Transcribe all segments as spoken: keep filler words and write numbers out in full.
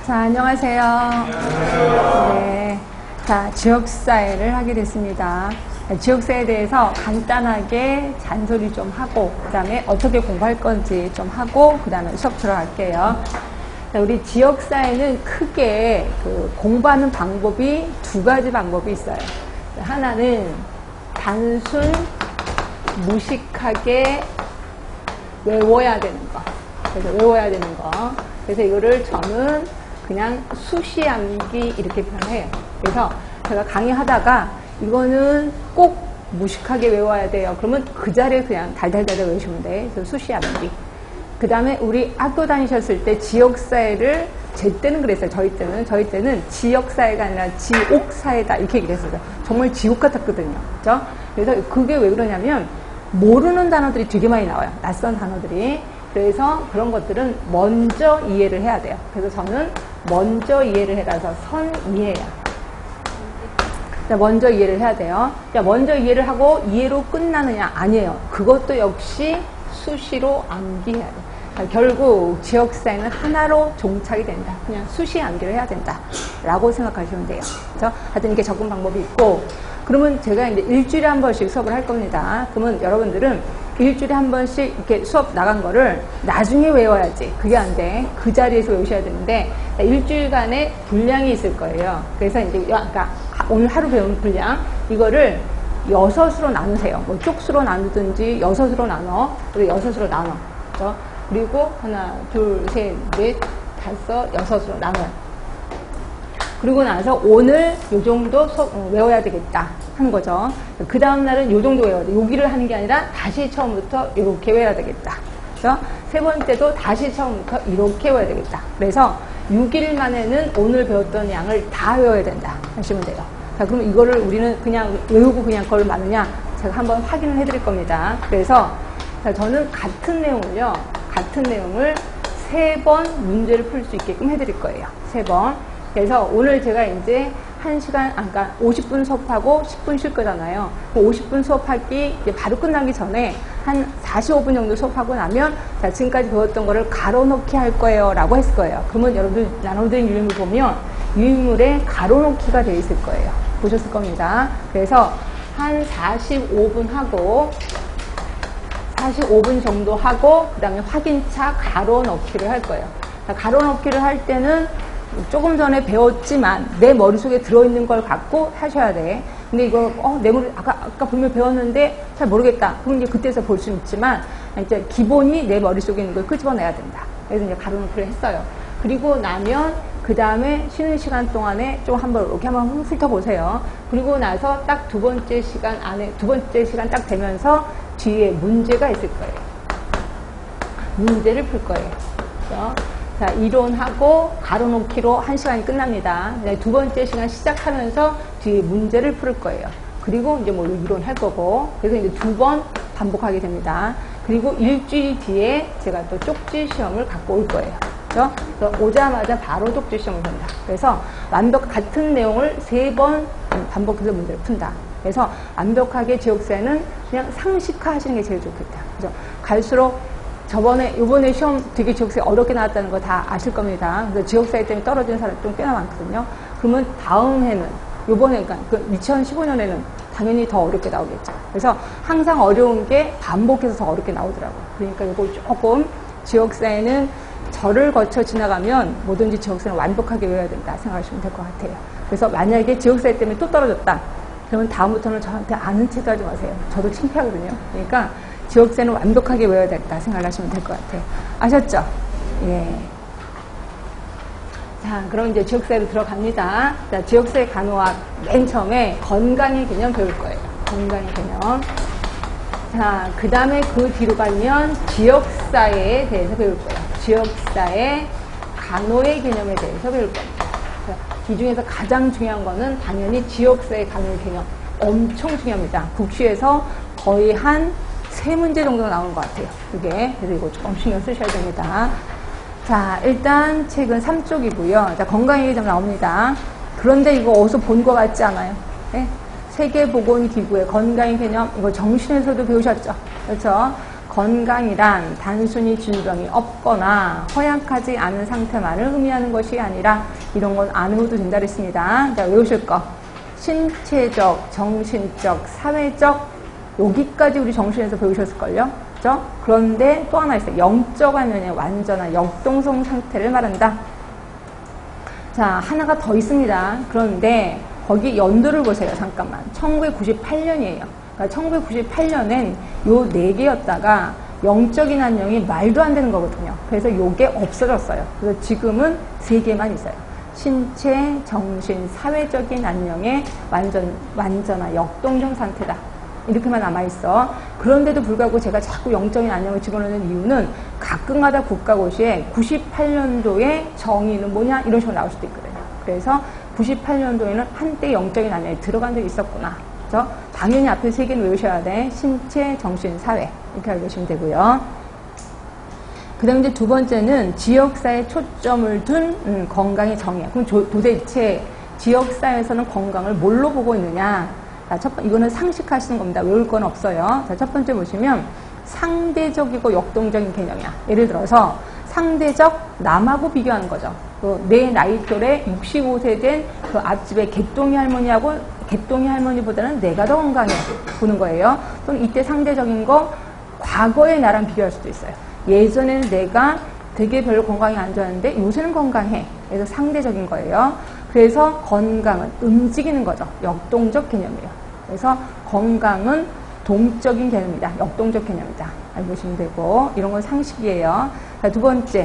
자, 안녕하세요. 안녕하세요. 네. 자, 지역사회를 하게 됐습니다. 지역사회에 대해서 간단하게 잔소리 좀 하고, 그 다음에 어떻게 공부할 건지 좀 하고, 그 다음에 수업 들어갈게요. 자, 우리 지역사회는 크게 그 공부하는 방법이 두 가지 방법이 있어요. 하나는 단순, 무식하게 외워야 되는 거. 그래서 외워야 되는 거. 그래서 이거를 저는 그냥 수시 암기 이렇게 표현해요. 그래서 제가 강의하다가 이거는 꼭 무식하게 외워야 돼요. 그러면 그 자리에 그냥 달달달달 외우시면 돼. 그래서 수시 암기. 그 다음에 우리 학교 다니셨을 때 지역사회를 제 때는 그랬어요. 저희 때는. 저희 때는 지역사회가 아니라 지옥사회다. 이렇게 얘기를 했어요. 정말 지옥 같았거든요. 그죠? 그래서 그게 왜 그러냐면 모르는 단어들이 되게 많이 나와요. 낯선 단어들이. 그래서 그런 것들은 먼저 이해를 해야 돼요. 그래서 저는 먼저 이해를 해라서 선이해야. 먼저 이해를 해야 돼요. 먼저 이해를 하고 이해로 끝나느냐? 아니에요. 그것도 역시 수시로 암기해야 돼요. 결국 지역사회는 하나로 종착이 된다. 그냥 수시 암기를 해야 된다. 라고 생각하시면 돼요. 그래서 하여튼 이렇게 접근 방법이 있고, 그러면 제가 이제 일주일에 한 번씩 수업을 할 겁니다. 그러면 여러분들은 일주일에 한 번씩 이렇게 수업 나간 거를 나중에 외워야지. 그게 안 돼. 그 자리에서 외우셔야 되는데, 일주일간의 분량이 있을 거예요. 그래서 이제, 그러니까 오늘 하루 배운 분량, 이거를 여섯으로 나누세요. 뭐 쪽수로 나누든지 여섯으로 나눠. 그리고 여섯으로 나눠. 그렇죠? 그리고 하나, 둘, 셋, 넷, 다섯, 여섯으로 나눠요. 그리고 나서 오늘 요 정도 수업, 어, 외워야 되겠다 하는 거죠. 그 다음날은 요 정도 외워야 돼. 여기를 하는 게 아니라 다시 처음부터 이렇게 외워야 되겠다. 그래서 세 번째도 다시 처음부터 이렇게 외워야 되겠다. 그래서 육 일 만에는 오늘 배웠던 양을 다 외워야 된다 하시면 돼요. 자, 그럼 이거를 우리는 그냥 외우고 그냥 그걸 마느냐? 제가 한번 확인을 해드릴 겁니다. 그래서 자, 저는 같은 내용을요, 같은 내용을 세 번 문제를 풀 수 있게끔 해드릴 거예요. 세 번. 그래서 오늘 제가 이제 한 시간, 아, 그러니까 오십 분 수업하고 십 분 쉴 거잖아요. 오십 분 수업하기 이제 바로 끝나기 전에 한 사십오 분 정도 수업하고 나면, 자, 지금까지 배웠던 거를 가로놓기 할 거예요. 라고 했을 거예요. 그러면 여러분들 나눠드린 유인물 보면 유인물에 가로놓기가 되어 있을 거예요. 보셨을 겁니다. 그래서 한 사십오 분 하고, 사십오 분 정도 하고, 그 다음에 확인차 가로넣기를 할 거예요. 자, 가로넣기를 할 때는 조금 전에 배웠지만 내 머릿속에 들어있는 걸 갖고 하셔야 돼. 근데 이거 어, 내 머리 아까 아까 분명히 배웠는데 잘 모르겠다. 그럼 이제 그때서 볼 수는 있지만 이제 기본이 내 머릿속에 있는 걸 끄집어내야 된다. 그래서 이제 가로놓기를 했어요. 그리고 나면 그 다음에 쉬는 시간 동안에 좀 한번 이렇게 한번 훑어보세요. 그리고 나서 딱 두 번째 시간 안에 두 번째 시간 딱 되면서 뒤에 문제가 있을 거예요. 문제를 풀 거예요. 그렇죠? 자, 이론하고 가로놓기로 한 시간이 끝납니다. 두 번째 시간 시작하면서 뒤에 문제를 풀 거예요. 그리고 이제 뭐 이론 할 거고, 그래서 이제 두 번 반복하게 됩니다. 그리고 일주일 뒤에 제가 또 쪽지 시험을 갖고 올 거예요. 그렇죠? 그래서 오자마자 바로 쪽지 시험을 본다. 그래서 완벽 같은 내용을 세 번 반복해서 문제를 푼다. 그래서 완벽하게 지역사회는 그냥 상식화 하시는 게 제일 좋겠다. 그죠? 갈수록 저번에, 요번에 시험 되게 지역사회 어렵게 나왔다는 거 다 아실 겁니다. 그래서 지역사회 때문에 떨어지는 사람이 좀 꽤나 많거든요. 그러면 다음 해는, 요번에, 그러니까 그 이천십오 년에는 당연히 더 어렵게 나오겠죠. 그래서 항상 어려운 게 반복해서 더 어렵게 나오더라고요. 그러니까 이거 조금 지역사회는 절을 거쳐 지나가면 뭐든지 지역사회는 완벽하게 외워야 된다 생각하시면 될 것 같아요. 그래서 만약에 지역사회 때문에 또 떨어졌다. 그러면 다음부터는 저한테 아는 체도 하지 마세요. 저도 창피하거든요. 그러니까 지역사회는 완벽하게 외워야 된다 생각하시면 될 것 같아요. 아셨죠? 예. 자, 그럼 이제 지역사회로 들어갑니다. 자, 지역사회 간호학 맨 처음에 건강의 개념 배울 거예요. 건강의 개념. 자, 그 다음에 그 뒤로 가면 지역사회에 대해서 배울 거예요. 지역사회 간호의 개념에 대해서 배울 겁니다. 자, 이 중에서 가장 중요한 거는 당연히 지역사회 간호의 개념. 엄청 중요합니다. 국시에서 거의 한 세 문제 정도 나오는 것 같아요. 그게. 그래서 이거 조금 신경 쓰셔야 됩니다. 자, 일단 책은 삼 쪽이고요. 자, 건강의 개념 나옵니다. 그런데 이거 어디서 본 것 같지 않아요? 네? 세계보건기구의 건강의 개념, 이거 정신에서도 배우셨죠? 그렇죠? 건강이란 단순히 질병이 없거나 허약하지 않은 상태만을 의미하는 것이 아니라 이런 건 안 외워도 된다 그랬습니다. 자, 외우실 거. 신체적, 정신적, 사회적, 여기까지 우리 정신에서 배우셨을걸요? 그죠? 그런데 또 하나 있어요. 영적 안면의 완전한 역동성 상태를 말한다. 자, 하나가 더 있습니다. 그런데 거기 연도를 보세요. 잠깐만. 천구백구십팔 년이에요. 그러니까 천구백구십팔 년엔 요 네 개였다가 영적인 안녕이 말도 안 되는 거거든요. 그래서 요게 없어졌어요. 그래서 지금은 세 개만 있어요. 신체, 정신, 사회적인 안녕의 완전, 완전한 역동적 상태다. 이렇게만 남아있어. 그런데도 불구하고 제가 자꾸 영적인 안녕을 집어넣는 이유는 가끔가다 국가고시에 구십팔 년도에 정의는 뭐냐 이런 식으로 나올 수도 있거든요. 그래서 구십팔 년도에는 한때 영적인 안녕이 들어간 적이 있었구나. 그래서 당연히 앞에 세 개는 외우셔야 돼. 신체, 정신, 사회 이렇게 알고 계시면 되고요. 그 다음에 이제 두 번째는 지역사회에 초점을 둔 음, 건강의 정의야. 그럼 조, 도대체 지역사회에서는 건강을 뭘로 보고 있느냐? 자, 첫 번, 이거는 상식하시는 겁니다. 외울 건 없어요. 자, 첫 번째 보시면 상대적이고 역동적인 개념이야. 예를 들어서 상대적 남하고 비교하는 거죠. 그 내 나이 또래 육십오 세 된 그 앞집의 개똥이 할머니하고 개똥이 할머니보다는 내가 더 건강해 보는 거예요. 또는 이때 상대적인 거 과거의 나랑 비교할 수도 있어요. 예전에는 내가 되게 별로 건강이 안 좋았는데 요새는 건강해. 그래서 상대적인 거예요. 그래서 건강은 움직이는 거죠. 역동적 개념이에요. 그래서 건강은 동적인 개념이다. 역동적 개념이다. 알고 계시면 되고 이런 건 상식이에요. 자, 두 번째,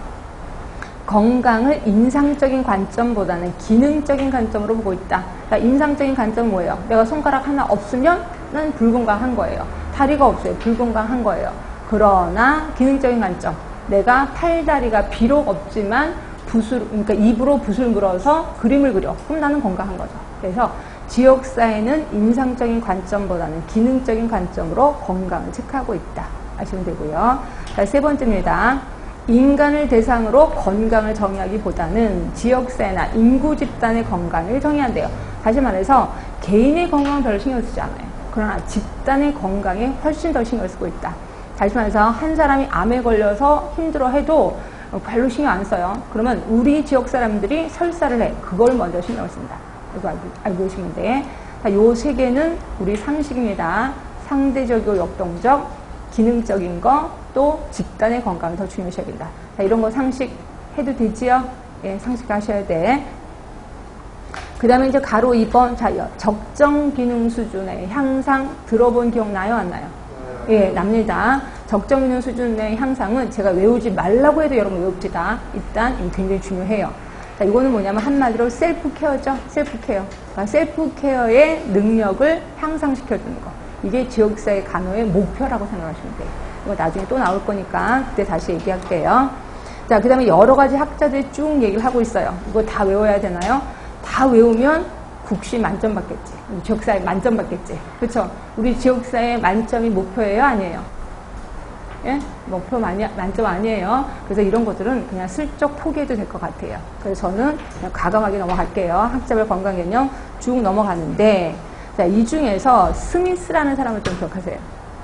건강을 인상적인 관점보다는 기능적인 관점으로 보고 있다. 자, 인상적인 관점은 뭐예요? 내가 손가락 하나 없으면 난 불건강한 거예요. 다리가 없어요. 불건강한 거예요. 그러나 기능적인 관점, 내가 팔다리가 비록 없지만 붓을, 그러니까 입으로 붓을 물어서 그림을 그려. 그럼 나는 건강한 거죠. 그래서 지역사회는 인상적인 관점보다는 기능적인 관점으로 건강을 체크하고 있다. 아시면 되고요. 자, 세 번째입니다. 인간을 대상으로 건강을 정의하기보다는 지역사회나 인구 집단의 건강을 정의한대요. 다시 말해서 개인의 건강은 별로 신경 쓰지 않아요. 그러나 집단의 건강에 훨씬 더 신경을 쓰고 있다. 다시 말해서 한 사람이 암에 걸려서 힘들어해도 별로 신경 안 써요. 그러면 우리 지역 사람들이 설사를 해. 그걸 먼저 신경을 씁니다. 이거 알고, 알고 계시면 돼. 요 세 개는 우리 상식입니다. 상대적이고 역동적, 기능적인 거, 또 집단의 건강을 더 중요시해야 된다. 자, 이런 거 상식 해도 되지요? 예, 상식 하셔야 돼. 그 다음에 이제 가로 이 번, 자, 적정 기능 수준의 향상 들어본 기억 나요? 안 나요? 예, 납니다. 적정 기능 수준의 향상은 제가 외우지 말라고 해도 여러분 외웁시다. 일단 굉장히 중요해요. 자, 이거는 뭐냐면 한마디로 셀프 케어죠. 셀프 케어. 그러니까 셀프 케어의 능력을 향상시켜주는 거. 이게 지역사회 간호의 목표라고 생각하시면 돼요. 이거 나중에 또 나올 거니까 그때 다시 얘기할게요. 자, 그 다음에 여러 가지 학자들이 쭉 얘기를 하고 있어요. 이거 다 외워야 되나요? 다 외우면 국시 만점 받겠지. 지역사회 만점 받겠지. 그렇죠? 우리 지역사회 만점이 목표예요? 아니에요? 예? 목표 많이, 만점 아니에요. 그래서 이런 것들은 그냥 슬쩍 포기해도 될 것 같아요. 그래서 저는 그냥 과감하게 넘어갈게요. 학자별 건강 개념 쭉 넘어가는데, 자, 이 중에서 스미스라는 사람을 좀 기억하세요.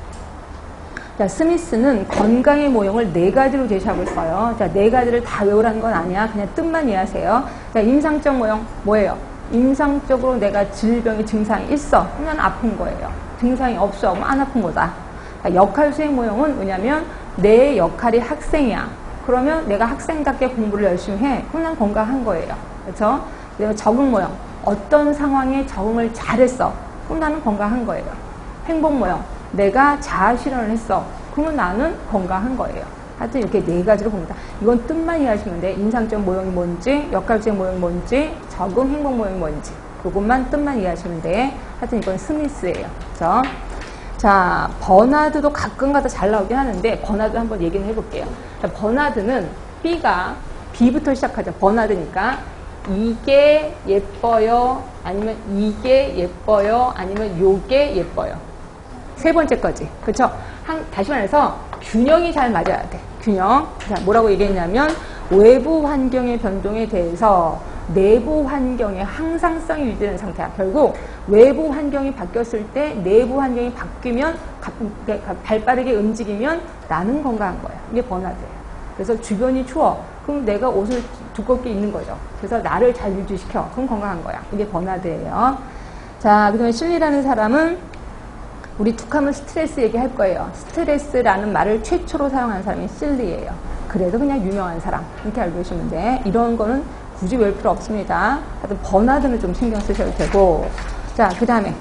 자, 스미스는 건강의 모형을 네 가지로 제시하고 있어요. 자, 네 가지를 다 외우라는 건 아니야. 그냥 뜻만 이해하세요. 자, 임상적 모형 뭐예요? 임상적으로 내가 질병의 증상이 있어. 그러면 아픈 거예요. 증상이 없어. 그럼 안 아픈 거다. 자, 역할 수행 모형은 뭐냐면 내 역할이 학생이야. 그러면 내가 학생답게 공부를 열심히 해. 그럼 난 건강한 거예요. 그렇죠? 그리고 적응 모형. 어떤 상황에 적응을 잘했어. 그럼 나는 건강한 거예요. 행복 모형. 내가 자아 실현을 했어. 그러면 나는 건강한 거예요. 하여튼 이렇게 네 가지로 봅니다. 이건 뜻만 이해하시면 돼. 인상적 모형이 뭔지, 역할적 모형이 뭔지, 적응 행복 모형이 뭔지. 그것만 뜻만 이해하시면 돼. 하여튼 이건 스미스예요. 그렇죠? 자, 버나드도 가끔가다 잘 나오긴 하는데 버나드 한번 얘기는 해볼게요. 자, 버나드는 B가 B부터 시작하죠. 버나드니까 이게 예뻐요? 아니면 이게 예뻐요? 아니면 요게 예뻐요? 세 번째 거지. 그렇죠? 한, 다시 말해서 균형이 잘 맞아야 돼. 균형. 자, 뭐라고 얘기했냐면 외부 환경의 변동에 대해서 내부 환경의 항상성이 유지되는 상태야. 결국 외부 환경이 바뀌었을 때 내부 환경이 바뀌면 발빠르게 움직이면 나는 건강한 거야. 이게 번화돼요. 그래서 주변이 추워. 그럼 내가 옷을 두껍게 입는 거죠. 그래서 나를 잘 유지시켜. 그럼 건강한 거야. 이게 번화돼요. 자, 그 다음에 실리라는 사람은 우리 툭하면 스트레스 얘기할 거예요. 스트레스라는 말을 최초로 사용한 사람이 실리예요. 그래도 그냥 유명한 사람. 이렇게 알고 계시면 돼. 이런 거는 굳이 외울 필요 없습니다. 하여튼 번화드는 좀 신경 쓰셔도 되고. 자, 그 다음에.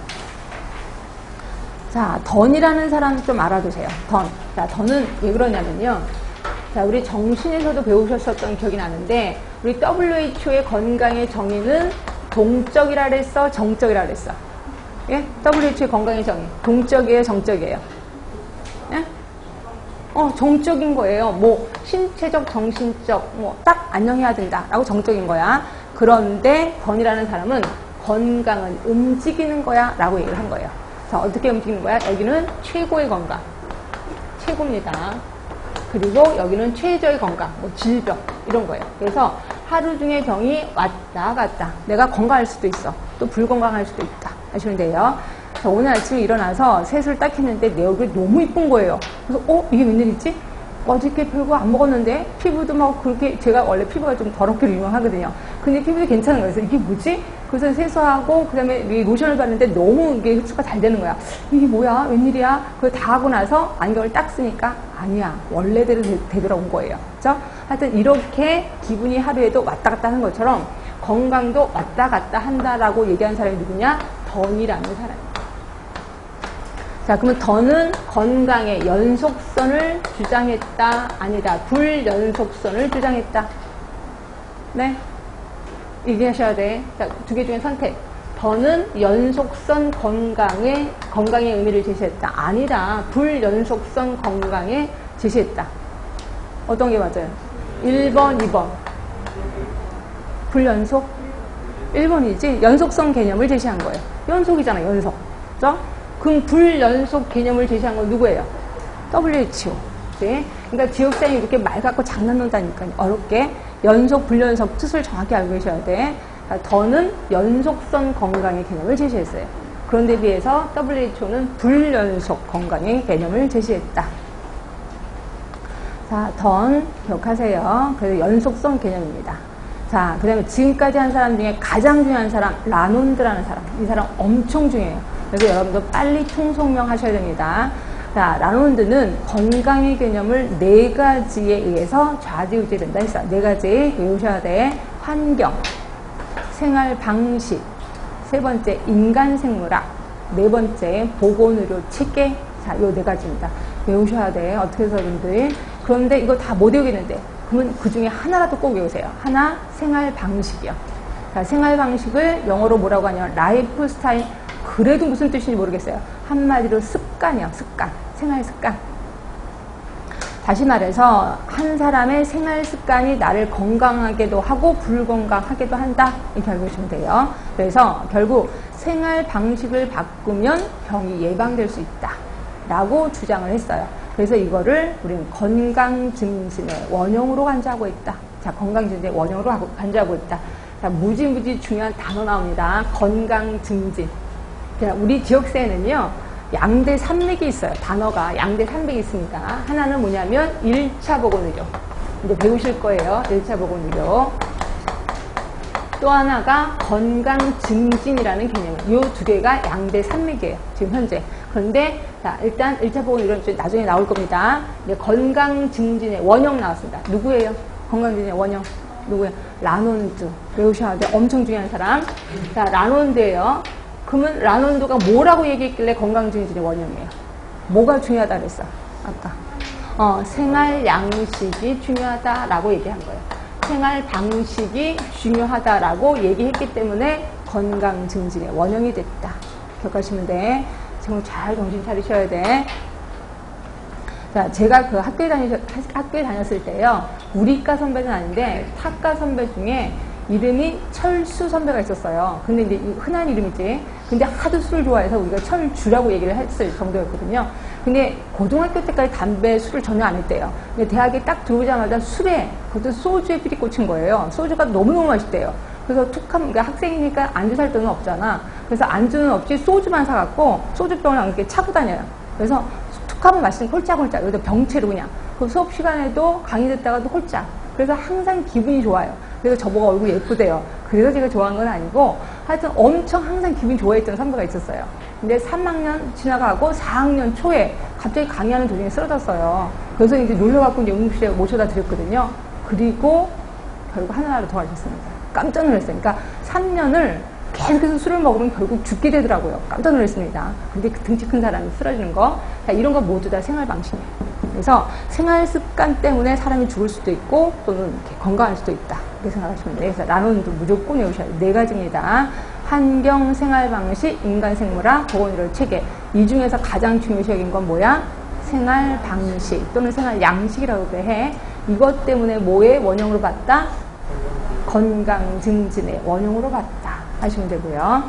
자, 던이라는 사람 좀 알아두세요. 던. 자, 던은 왜 그러냐면요. 자, 우리 정신에서도 배우셨었던 기억이 나는데, 우리 더블유에이치오의 건강의 정의는 동적이라 그랬어? 정적이라 그랬어? 예? 더블유에이치오의 건강의 정의. 동적이에요? 정적이에요? 예? 어, 정적인 거예요. 뭐, 신체적, 정신적, 뭐, 딱 안녕해야 된다. 라고 정적인 거야. 그런데, 건이라는 사람은 건강은 움직이는 거야. 라고 얘기를 한 거예요. 자, 어떻게 움직이는 거야? 여기는 최고의 건강. 최고입니다. 그리고 여기는 최저의 건강, 뭐 질병 이런 거예요. 그래서 하루 중에 병이 왔다 갔다. 내가 건강할 수도 있어. 또 불건강할 수도 있다. 아시면 돼요. 자, 오늘 아침에 일어나서 세수를 딱 했는데 내 얼굴이 너무 이쁜 거예요. 그래서 어? 이게 웬일이지? 어저께 별거 안 먹었는데 피부도 막 그렇게 제가 원래 피부가 좀 더럽기로 유명하거든요. 근데 피부도 괜찮은 거예요. 그래서 이게 뭐지? 그래서 세수하고 그다음에 로션을 바르는데 너무 이게 흡수가 잘 되는 거야. 이게 뭐야? 웬일이야? 그걸 다 하고 나서 안경을 딱 쓰니까 아니야. 원래대로 되, 되돌아온 거예요. 그렇죠? 하여튼 이렇게 기분이 하루에도 왔다 갔다 하는 것처럼 건강도 왔다 갔다 한다라고 얘기한 사람이 누구냐? 던이라는 사람이에요. 자, 그러면 던은 건강의 연속선을 주장했다, 아니다. 불연속선을 주장했다. 네? 얘기하셔야 돼. 자, 두 개 중에 선택. 던은 연속선 건강의, 건강의 의미를 제시했다. 아니다. 불연속선 건강에 제시했다. 어떤 게 맞아요? 일 번, 이 번. 불연속? 일 번이지. 연속성 개념을 제시한 거예요. 연속이잖아, 연속. 그죠? 그럼 불연속 개념을 제시한 건 누구예요? 더블유에이치오. 네? 그러니까 지역사회이 이렇게 말 갖고 장난논다니까요. 어렵게. 연속, 불연속 뜻을 정확히 알고 계셔야 돼. 더는 연속선 건강의 개념을 제시했어요. 그런데 비해서 더블유에이치오는 불연속 건강의 개념을 제시했다. 자, 던 기억하세요. 그래서 연속성 개념입니다. 자, 그 다음에 지금까지 한 사람 중에 가장 중요한 사람, 라논드라는 사람. 이 사람 엄청 중요해요. 그래서 여러분도 빨리 총성명 하셔야 됩니다. 자, 라논드는 건강의 개념을 네 가지에 의해서 좌지우지된다 했어. 네 가지 외우셔야 돼. 환경, 생활 방식, 세 번째 인간 생물학, 네 번째 보건의료 체계. 자, 요 네 가지입니다. 외우셔야 돼. 어떻게 해서 여러분들. 그런데 이거 다 못 외우겠는데. 그러면 그 중에 하나라도 꼭 외우세요. 하나, 생활 방식이요. 자, 생활 방식을 영어로 뭐라고 하냐면 라이프 스타일. 그래도 무슨 뜻인지 모르겠어요. 한마디로 습관이요. 습관. 생활 습관. 다시 말해서 한 사람의 생활 습관이 나를 건강하게도 하고 불건강하게도 한다. 이렇게 알고 계시면 돼요. 그래서 결국 생활 방식을 바꾸면 병이 예방될 수 있다. 라고 주장을 했어요. 그래서 이거를 우리는 건강증진의 원형으로 간주하고 있다. 자, 건강증진의 원형으로 간주하고 있다. 자, 무지무지 중요한 단어 나옵니다. 건강증진. 자, 우리 지역사회는요, 양대 산맥이 있어요. 단어가 양대 산맥이 있습니다. 하나는 뭐냐면 일 차 보건의료. 이제 배우실 거예요. 일 차 보건의료. 또 하나가 건강증진이라는 개념이에요. 이 두 개가 양대 산맥이에요. 지금 현재. 그런데 자, 일단 일 차 보건의료는 나중에 나올 겁니다. 이제 건강증진의 원형 나왔습니다. 누구예요? 건강증진의 원형. 누구예요? 라논드. 배우셔야 돼. 엄청 중요한 사람. 자, 라논드예요. 그러면 라논드가 뭐라고 얘기했길래 건강증진의 원형이에요? 뭐가 중요하다 그랬어? 아까. 어, 생활 양식이 중요하다라고 얘기한 거예요. 생활 방식이 중요하다라고 얘기했기 때문에 건강증진의 원형이 됐다. 기억하시면 돼. 지금 잘 정신 차리셔야 돼. 자, 제가 그 학교에 다니, 학교에 다녔을 때요. 우리과 선배는 아닌데, 타과 선배 중에 이름이 철수 선배가 있었어요. 근데 이제 흔한 이름이지. 근데 하도 술을 좋아해서 우리가 철주라고 얘기를 했을 정도였거든요. 근데 고등학교 때까지 담배, 술을 전혀 안 했대요. 근데 대학에 딱 들어오자마자 술에, 그것도 소주에 피리 꽂힌 거예요. 소주가 너무너무 맛있대요. 그래서 툭하면, 그러니까 학생이니까 안주 살 돈은 없잖아. 그래서 안주는 없이 소주만 사갖고 소주병을 이렇게 차고 다녀요. 그래서 툭하면 마시는 홀짝홀짝. 여기다 병채로 그냥. 그 수업 시간에도 강의 듣다가도 홀짝. 그래서 항상 기분이 좋아요. 그래서 저보고 얼굴 예쁘대요. 그래서 제가 좋아한 건 아니고 하여튼 엄청 항상 기분이 좋아했던 선배가 있었어요. 근데 삼 학년 지나가고 사 학년 초에 갑자기 강의하는 도중에 쓰러졌어요. 그래서 이제 놀러갖고 이제 응급실에 모셔다 드렸거든요. 그리고 결국 하나라도 더 하셨습니다. 깜짝 놀랐어요. 그러니까 삼 년을 계속해서 술을 먹으면 결국 죽게 되더라고요. 깜짝 놀랐습니다. 근데 그 등치 큰 사람이 쓰러지는 거. 자, 이런 거 모두 다 생활 방식이에요. 그래서 생활 습관 때문에 사람이 죽을 수도 있고 또는 이렇게 건강할 수도 있다. 이렇게 생각하시면 돼요. 그래서 라논도 무조건 외우셔야 돼요. 네 가지입니다. 환경, 생활 방식, 인간 생물학, 보건의료 체계. 이 중에서 가장 중요시 여긴 건 뭐야? 생활 방식 또는 생활 양식이라고 해. 이것 때문에 뭐의 원형으로 봤다? 건강 증진의 원형으로 봤다 하시면 되고요.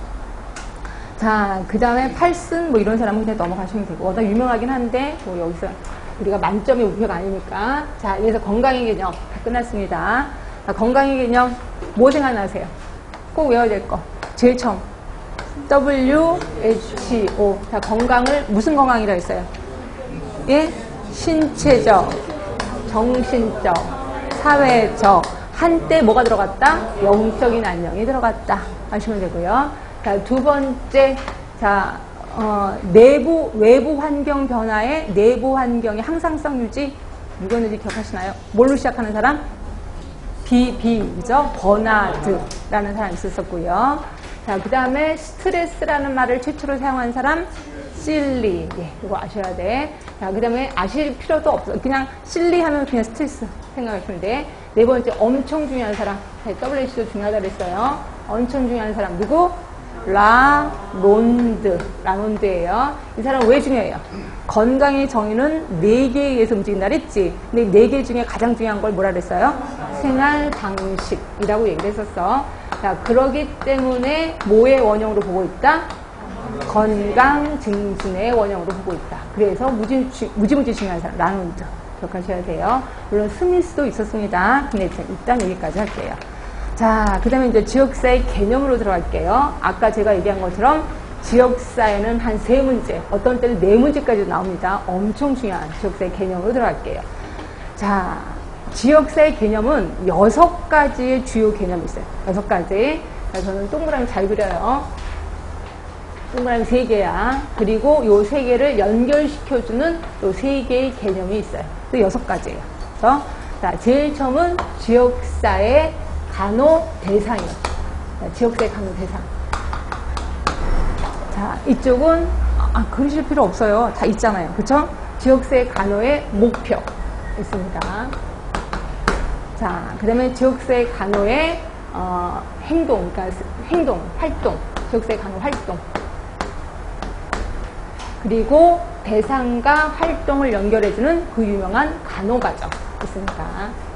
자, 그 다음에 팔슨 뭐 이런 사람은 그냥 넘어가시면 되고, 워낙 유명하긴 한데 뭐 여기서 우리가 만점이 목표가 아니니까. 자, 그래서 건강의 개념 다 끝났습니다. 자, 건강의 개념 뭐 생각나세요? 꼭 외워야 될 거. 제일 처음 더블유 에이치 오. 자, 건강을 무슨 건강이라고 했어요? 예? 신체적, 정신적, 사회적. 한때 뭐가 들어갔다? 영적인 안녕이 들어갔다 하시면 되고요. 자, 두 번째, 자, 어, 내부, 외부 환경 변화에 내부 환경의 항상성 유지, 누구였는지 기억하시나요? 뭘로 시작하는 사람? 비, 비, 그죠? 버나드라는 사람이 있었고요. 자, 그 다음에 스트레스라는 말을 최초로 사용한 사람? 실리. 예, 이거 아셔야 돼. 자, 그 다음에 아실 필요도 없어. 그냥 실리 하면 그냥 스트레스 생각하시면 돼. 네 번째, 엄청 중요한 사람. 더블유에이치도 중요하다 그랬어요. 엄청 중요한 사람. 누구? 라론드. 라론드예요. 이 사람 왜 중요해요? 건강의 정의는 네 개에 의해서 움직인다 그랬지. 근데 네 개 중에 가장 중요한 걸 뭐라 그랬어요? 생활 방식이라고 얘기를 했었어. 자, 그러기 때문에 뭐의 원형으로 보고 있다? 건강 증진의 원형으로 보고 있다. 그래서 무지, 무지무지 중요한 사람, 라논드. 기억하셔야 돼요. 물론 스미스도 있었습니다. 근데 일단 여기까지 할게요. 자, 그 다음에 이제 지역사회 개념으로 들어갈게요. 아까 제가 얘기한 것처럼 지역사회는 한 세 문제, 어떤 때는 네 문제까지 나옵니다. 엄청 중요한 지역사회 개념으로 들어갈게요. 자, 지역사회 개념은 여섯 가지의 주요 개념이 있어요. 여섯 가지. 자, 저는 동그라미 잘 그려요. 동그라미 세 개야. 그리고 요 세 개를 연결시켜주는 요 세 개의 개념이 있어요. 또 여섯 가지예요. 그래서 자, 제일 처음은 지역사회 간호 대상이요. 자, 지역사회 간호 대상. 자, 이쪽은 아, 그리실 필요 없어요. 다 있잖아요. 그렇죠? 지역사회 간호의 목표 있습니다. 자, 그 다음에 지역사회 간호의 어, 행동, 그러니까 행동, 활동, 지역사회 간호 활동. 그리고 대상과 활동을 연결해주는 그 유명한 간호과정 있습니다.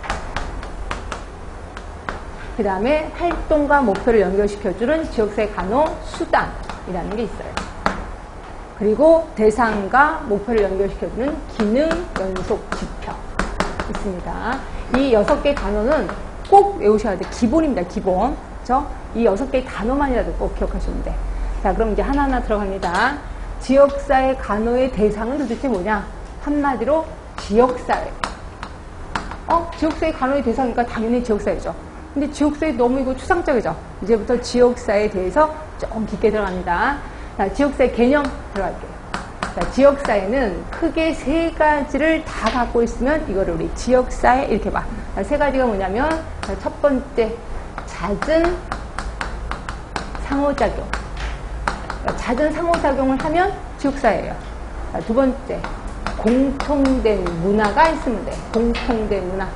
그 다음에 활동과 목표를 연결시켜주는 지역사회 간호 수단이라는 게 있어요. 그리고 대상과 목표를 연결시켜주는 기능 연속 지표 있습니다. 이 여섯 개의 단어는 꼭 외우셔야 돼요. 기본입니다. 기본. 그렇죠? 이 여섯 개의 단어만이라도 꼭 기억하시면 돼. 자, 그럼 이제 하나하나 들어갑니다. 지역사회 간호의 대상은 도대체 뭐냐? 한마디로 지역사회. 어? 지역사회 간호의 대상이니까 당연히 지역사회죠. 근데 지역사회 너무 이거 추상적이죠? 이제부터 지역사회에 대해서 좀 깊게 들어갑니다. 자, 지역사회 개념 들어갈게요. 자, 지역사회는 크게 세 가지를 다 갖고 있으면 이거를 우리 지역사회 이렇게 봐. 자, 세 가지가 뭐냐면, 자, 첫 번째, 잦은 상호작용. 잦은 상호작용을 하면 지역사회예요. 자, 두 번째, 공통된 문화가 있으면 돼. 공통된 문화.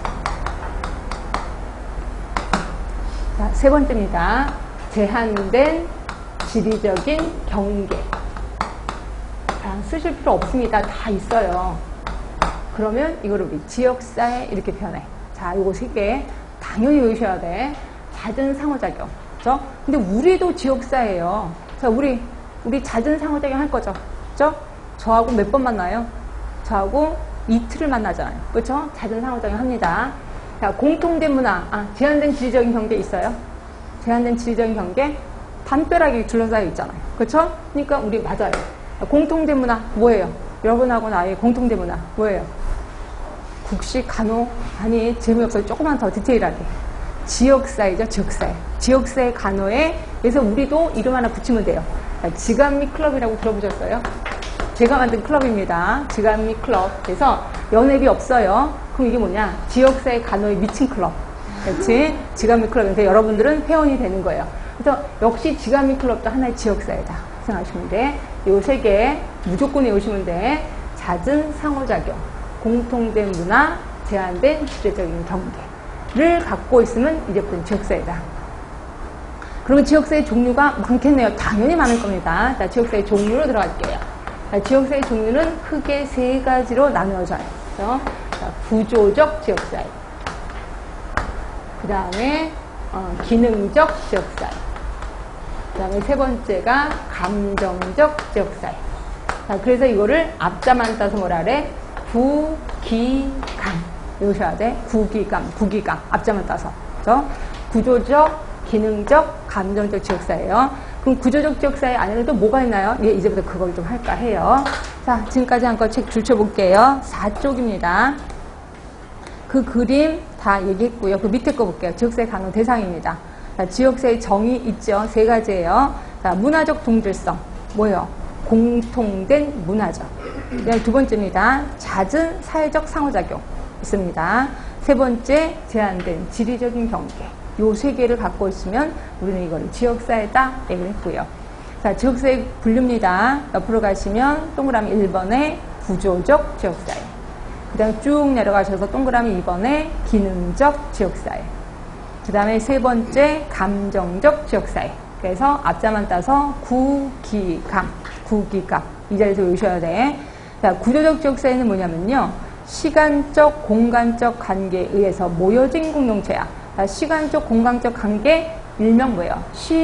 자, 세 번째입니다. 제한된 지리적인 경계. 자, 쓰실 필요 없습니다. 다 있어요. 그러면 이거를 우리 지역사회 이렇게 표현해. 자, 요거 세 개 당연히 외우셔야 돼. 잦은 상호작용. 그죠? 근데 우리도 지역사회예요. 자, 우리 우리 잦은 상호작용 할 거죠. 그죠? 저하고 몇 번 만나요? 저하고 이틀을 만나잖아요. 그렇죠? 잦은 상호작용 합니다. 자, 공통된 문화. 아, 제한된 지리적인 경계 있어요? 제한된 지리적인 경계 담벼락이 둘러싸여 있잖아요. 그렇죠? 그러니까 우리 맞아요. 공통된 문화 뭐예요? 여러분하고 나의 공통된 문화 뭐예요? 국시, 간호, 아니 재미없어요. 조금만 더 디테일하게. 지역사회죠. 지역사회. 지역사회 간호에 그래서 우리도 이름 하나 붙이면 돼요. 지간미 클럽이라고 들어보셨어요? 제가 만든 클럽입니다. 지간미 클럽. 그래서 연회비 없어요. 그럼 이게 뭐냐? 지역사회 간호에 미친 클럽. 그렇지? 지간미 클럽인데 여러분들은 회원이 되는 거예요. 그래서 역시 지간미 클럽도 하나의 지역사회다 생각하시면 돼. 요 세 개 무조건 외우시면 돼. 잦은 상호작용, 공통된 문화, 제한된 지리적인 경계를 갖고 있으면 이제부터 지역사회다. 그러면 지역사회 종류가 많겠네요. 당연히 많을 겁니다. 자, 지역사회 종류로 들어갈게요. 자, 지역사회 종류는 크게 세 가지로 나누어져요. 그래서 자, 구조적 지역사회, 그 다음에 어, 기능적 지역사회, 그 다음에 세 번째가 감정적 지역사회. 자, 그래서 이거를 앞자만 따서 뭐라 그래? 구기감. 외우셔야 돼. 구기감, 구기감. 앞자만 따서. 그래서 구조적, 기능적, 감정적 지역사회예요. 그럼 구조적 지역사회 안에는 또 뭐가 있나요? 예, 이제부터 그걸 좀 할까 해요. 자, 지금까지 한 거 책 줄쳐볼게요. 사 쪽입니다. 그 그림 다 얘기했고요. 그 밑에 거 볼게요. 지역사회 간호 대상입니다. 자, 지역사회 정의 있죠. 세 가지예요. 자, 문화적 동질성. 뭐예요? 공통된 문화적. 두 번째입니다. 잦은 사회적 상호작용 있습니다. 세 번째, 제한된 지리적인 경계. 요 세 개를 갖고 있으면 우리는 이걸 지역사회다 얘기를 했고요. 자, 지역사회 분류입니다. 옆으로 가시면 동그라미 일 번에 구조적 지역사회. 그 다음에 쭉 내려가셔서 동그라미 이 번에 기능적 지역사회. 그 다음에 세 번째, 감정적 지역사회. 그래서 앞자만 따서 구기감, 구기감. 이 자리에서 외우셔야 돼. 자, 구조적 지역사회는 뭐냐면요. 시간적, 공간적 관계에 의해서 모여진 공동체야. 자, 시간적, 공간적 관계, 일명 뭐예요?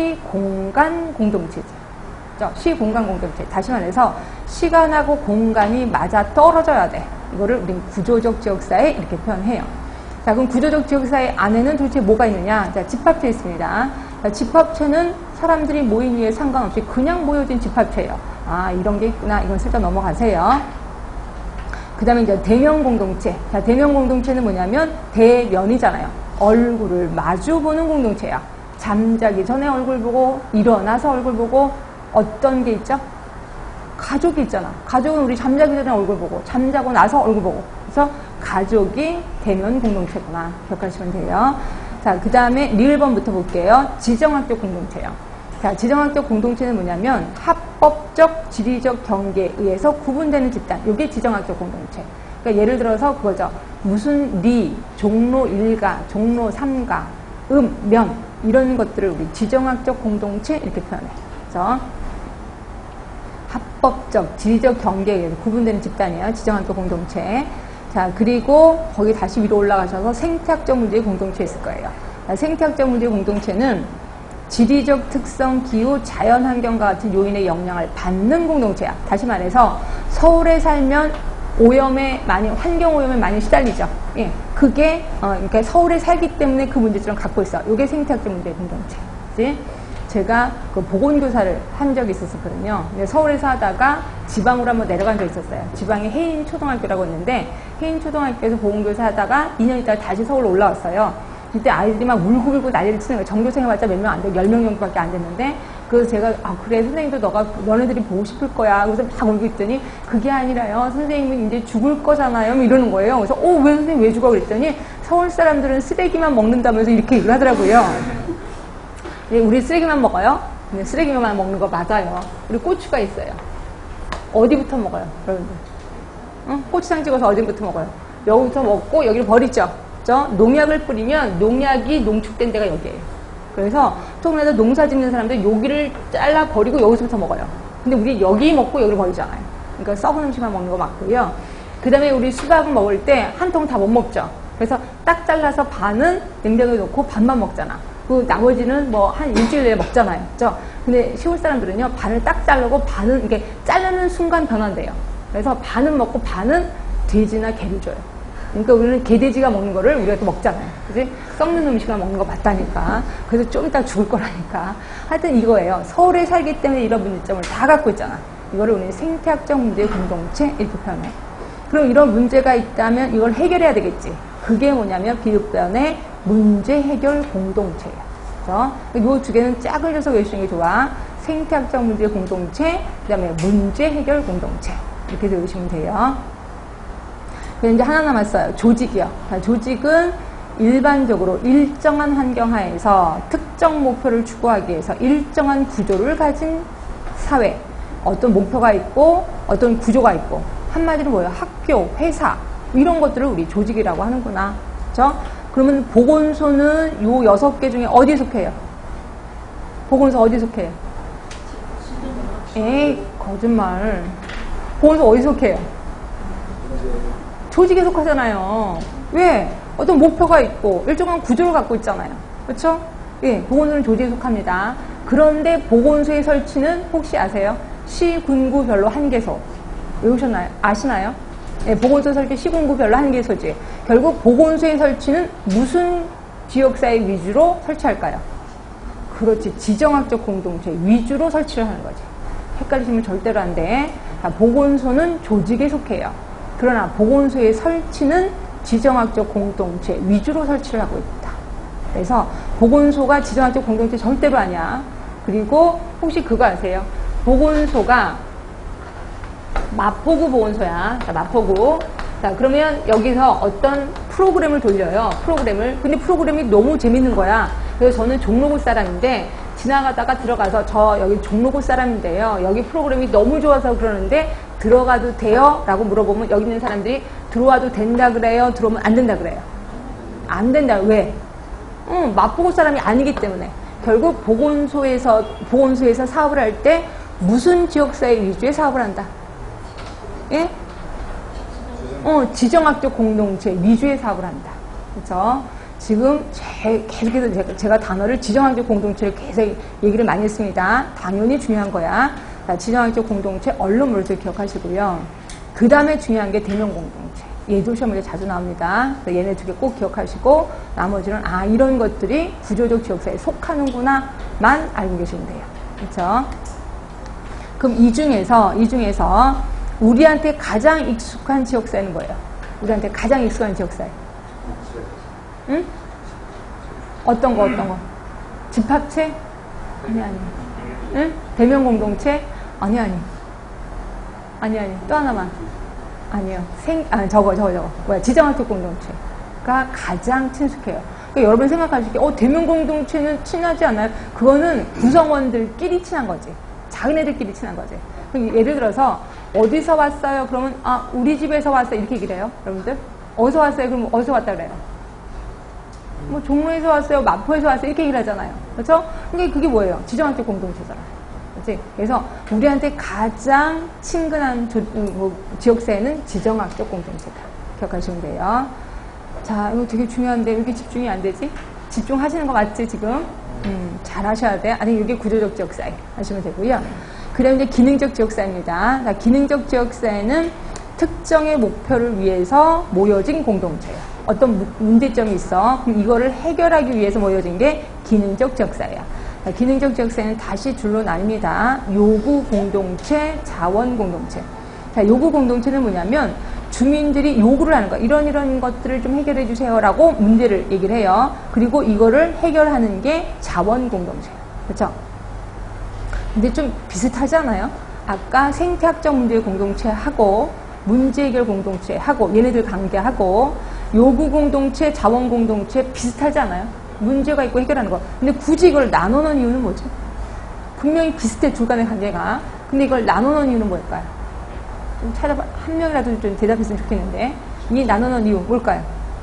시공간 공동체죠. 시공간 공동체. 다시 말해서 시간하고 공간이 맞아 떨어져야 돼. 이거를 우리는 구조적 지역사회 이렇게 표현해요. 자, 그럼 구조적 지역사회 안에는 도대체 뭐가 있느냐? 자, 집합체 있습니다. 자, 집합체는 사람들이 모인 이유에 상관없이 그냥 모여진 집합체예요. 아, 이런 게 있구나. 이건 슬쩍 넘어가세요. 그 다음에 이제 대면 공동체. 자, 대면 공동체는 뭐냐면 대면이잖아요. 얼굴을 마주 보는 공동체야. 잠자기 전에 얼굴 보고 일어나서 얼굴 보고 어떤 게 있죠? 가족이 있잖아. 가족은 우리 잠자기 전에 얼굴 보고 잠자고 나서 얼굴 보고. 그래서 가족이 대면 공동체구나. 기억하시면 돼요. 자, 그 다음에 일 번부터 볼게요. 지정학적 공동체요. 자, 지정학적 공동체는 뭐냐면 합법적 지리적 경계에 의해서 구분되는 집단. 이게 지정학적 공동체. 그러니까 예를 들어서 그거죠. 무슨 리, 종로 일가, 종로 삼가, 음, 면 이런 것들을 우리 지정학적 공동체 이렇게 표현해요. 그래서 합법적 지리적 경계에 의해서 구분되는 집단이에요. 지정학적 공동체. 자, 그리고 거기 다시 위로 올라가셔서 생태학적 문제의 공동체 있을 거예요. 자, 생태학적 문제의 공동체는 지리적 특성, 기후, 자연환경과 같은 요인의 영향을 받는 공동체야. 다시 말해서 서울에 살면 오염에 많이, 환경오염에 많이 시달리죠. 예. 그게, 어, 그러니까 서울에 살기 때문에 그 문제점을 갖고 있어. 이게 생태학적 문제의 공동체. 그치? 제가 그 보건교사를 한 적이 있었거든요. 서울에서 하다가 지방으로 한번 내려간 적이 있었어요. 지방에 해인초등학교라고 있는데, 해인초등학교에서 보건교사 하다가 이 년 있다가 다시 서울로 올라왔어요. 그때 아이들이 막 울고불고 난리를 치는 거예요. 전교생 해봤자 몇 명 안 되고 열 명 정도밖에 안 됐는데, 그래서 제가 아 그래 선생님도 너가 너네들이 보고 싶을 거야. 그래서 막 울고 있더니 그게 아니라요. 선생님은 이제 죽을 거잖아요. 이러는 거예요. 그래서 어 왜 선생님 왜 죽어 그랬더니 서울 사람들은 쓰레기만 먹는다면서 이렇게 얘기를 하더라고요. 우리 쓰레기만 먹어요? 근데 쓰레기만 먹는 거 맞아요. 우리 고추가 있어요. 어디부터 먹어요, 여러분들? 응? 고추장 찍어서 어디부터 먹어요? 여기부터 먹고 여기를 버리죠. 그렇죠? 농약을 뿌리면 농약이 농축된 데가 여기예요. 그래서 통나서 농사 짓는 사람들 여기를 잘라 버리고 여기서부터 먹어요. 근데 우리 여기 먹고 여기를 버리잖아요. 그러니까 썩은 음식만 먹는 거 맞고요. 그 다음에 우리 수박을 먹을 때 한 통 다 못 먹죠. 그래서 딱 잘라서 반은 냉장고에 넣고 반만 먹잖아. 그 나머지는 뭐 한 일주일 내에 먹잖아요. 그죠? 근데 시골 사람들은요, 반을 딱 자르고 반은, 이게 자르는 순간 변환돼요. 그래서 반은 먹고 반은 돼지나 개를 줘요. 그러니까 우리는 개돼지가 먹는 거를 우리가 또 먹잖아요. 그지? 썩는 음식을 먹는 거 맞다니까. 그래서 좀 이따 죽을 거라니까. 하여튼 이거예요. 서울에 살기 때문에 이런 문제점을 다 갖고 있잖아. 이거를 우리는 생태학적 문제의 공동체 이렇게 표현해. 그럼 이런 문제가 있다면 이걸 해결해야 되겠지. 그게 뭐냐면 비읍변의 문제 해결 공동체예요. 그래서 이 두 개는 짝을 져서 외우시는 게 좋아. 생태학적 문제 공동체, 그 다음에 문제 해결 공동체. 이렇게 외우시면 돼요. 그래서 이제 하나 남았어요. 조직이요. 조직은 일반적으로 일정한 환경 하에서 특정 목표를 추구하기 위해서 일정한 구조를 가진 사회. 어떤 목표가 있고, 어떤 구조가 있고. 한마디로 뭐예요? 학교, 회사. 이런 것들을 우리 조직이라고 하는구나. 그렇죠? 그러면 보건소는 요 여섯 개 중에 어디에 속해요? 보건소 어디에 속해요? 에이, 거짓말. 보건소 어디에 속해요? 조직에 속하잖아요. 왜? 어떤 목표가 있고 일정한 구조를 갖고 있잖아요. 그렇죠? 예, 보건소는 조직에 속합니다. 그런데 보건소의 설치는 혹시 아세요? 시, 군구별로 한 개소. 외우셨나요? 아시나요? 예, 보건소 설치 시군구별로 한 개소지. 결국 보건소의 설치는 무슨 지역사회 위주로 설치할까요? 그렇지. 지정학적 공동체 위주로 설치를 하는 거지. 헷갈리시면 절대로 안 돼. 자, 보건소는 조직에 속해요. 그러나 보건소의 설치는 지정학적 공동체 위주로 설치를 하고 있다. 그래서 보건소가 지정학적 공동체 절대로 아니야. 그리고 혹시 그거 아세요? 보건소가 마포구 보건소야. 자, 마포구. 자, 그러면 여기서 어떤 프로그램을 돌려요. 프로그램을. 근데 프로그램이 너무 재밌는 거야. 그래서 저는 종로구 사람인데 지나가다가 들어가서 저 여기 종로구 사람인데요. 여기 프로그램이 너무 좋아서 그러는데 들어가도 돼요? 라고 물어보면 여기 있는 사람들이 들어와도 된다 그래요? 들어오면 안 된다 그래요? 안 된다. 왜? 응, 마포구 사람이 아니기 때문에. 결국 보건소에서, 보건소에서 사업을 할 때 무슨 지역사회 위주의 사업을 한다? 예? 어, 지정학적 공동체 위주의 사업을 한다. 그렇죠? 지금 제, 계속해서 제가, 제가 단어를 지정학적 공동체를 계속 얘기를 많이 했습니다. 당연히 중요한 거야. 자, 지정학적 공동체 얼른 머릿속에 기억하시고요. 그 다음에 중요한 게 대명 공동체. 얘도 시험에 자주 나옵니다. 얘네 두 개 꼭 기억하시고 나머지는 아 이런 것들이 구조적 지역사회에 속하는구나만 알고 계시면 돼요. 그렇죠? 그럼 이 중에서 이 중에서 우리한테 가장 익숙한 지역사회는 뭐예요? 우리한테 가장 익숙한 지역사회. 응? 어떤 거, 어떤 거? 집합체? 아니, 아니. 응? 대면 공동체? 아니, 아니. 아니, 아니. 또 하나만. 아니요. 생, 아, 저거, 저거, 저거. 뭐야? 지정학적 공동체가 가장 친숙해요. 그러니까 여러분 생각하실 때, 어, 대면 공동체는 친하지 않나요? 그거는 구성원들끼리 친한 거지. 자기네들끼리 친한 거지. 예를 들어서, 어디서 왔어요? 그러면 아 우리 집에서 왔어요 이렇게 얘기를 해요. 여러분들 어디서 왔어요? 그럼 어디서 왔다 그래요? 뭐 종로에서 왔어요, 마포에서 왔어요 이렇게 얘기를 하잖아요. 그렇죠? 근데 그게 뭐예요? 지정학적 공동체잖아요. 그렇지? 그래서 우리한테 가장 친근한 조, 뭐, 지역사회는 지정학적 공동체다. 기억하시면 돼요. 자, 이거 되게 중요한데 왜 이렇게 집중이 안 되지? 집중하시는 거 맞지 지금? 음, 잘 하셔야 돼. 아니 이게 구조적 지역사회 하시면 되고요. 그다음 이제 기능적 지역사회입니다. 자, 기능적 지역사회는 특정의 목표를 위해서 모여진 공동체예요. 어떤 문제점이 있어. 그럼 이거를 해결하기 위해서 모여진 게 기능적 지역사회야. 자, 기능적 지역사회는 다시 줄로 나뉩니다. 요구 공동체, 자원 공동체. 자, 요구 공동체는 뭐냐면 주민들이 요구를 하는 거야. 이런 이런 것들을 좀 해결해 주세요라고 문제를 얘기를 해요. 그리고 이거를 해결하는 게 자원 공동체예요. 그렇죠? 근데 좀 비슷하지 않아요? 아까 생태학적 문제 공동체하고 문제 해결 공동체하고 얘네들 관계하고 요구 공동체, 자원 공동체 비슷하지 않아요? 문제가 있고 해결하는 거. 근데 굳이 이걸 나눠놓은 이유는 뭐지? 분명히 비슷해 둘 간의 관계가. 근데 이걸 나눠놓은 이유는 뭘까요? 좀 찾아봐. 한 명이라도 좀 대답했으면 좋겠는데 이 나눠놓은 이유 뭘까요?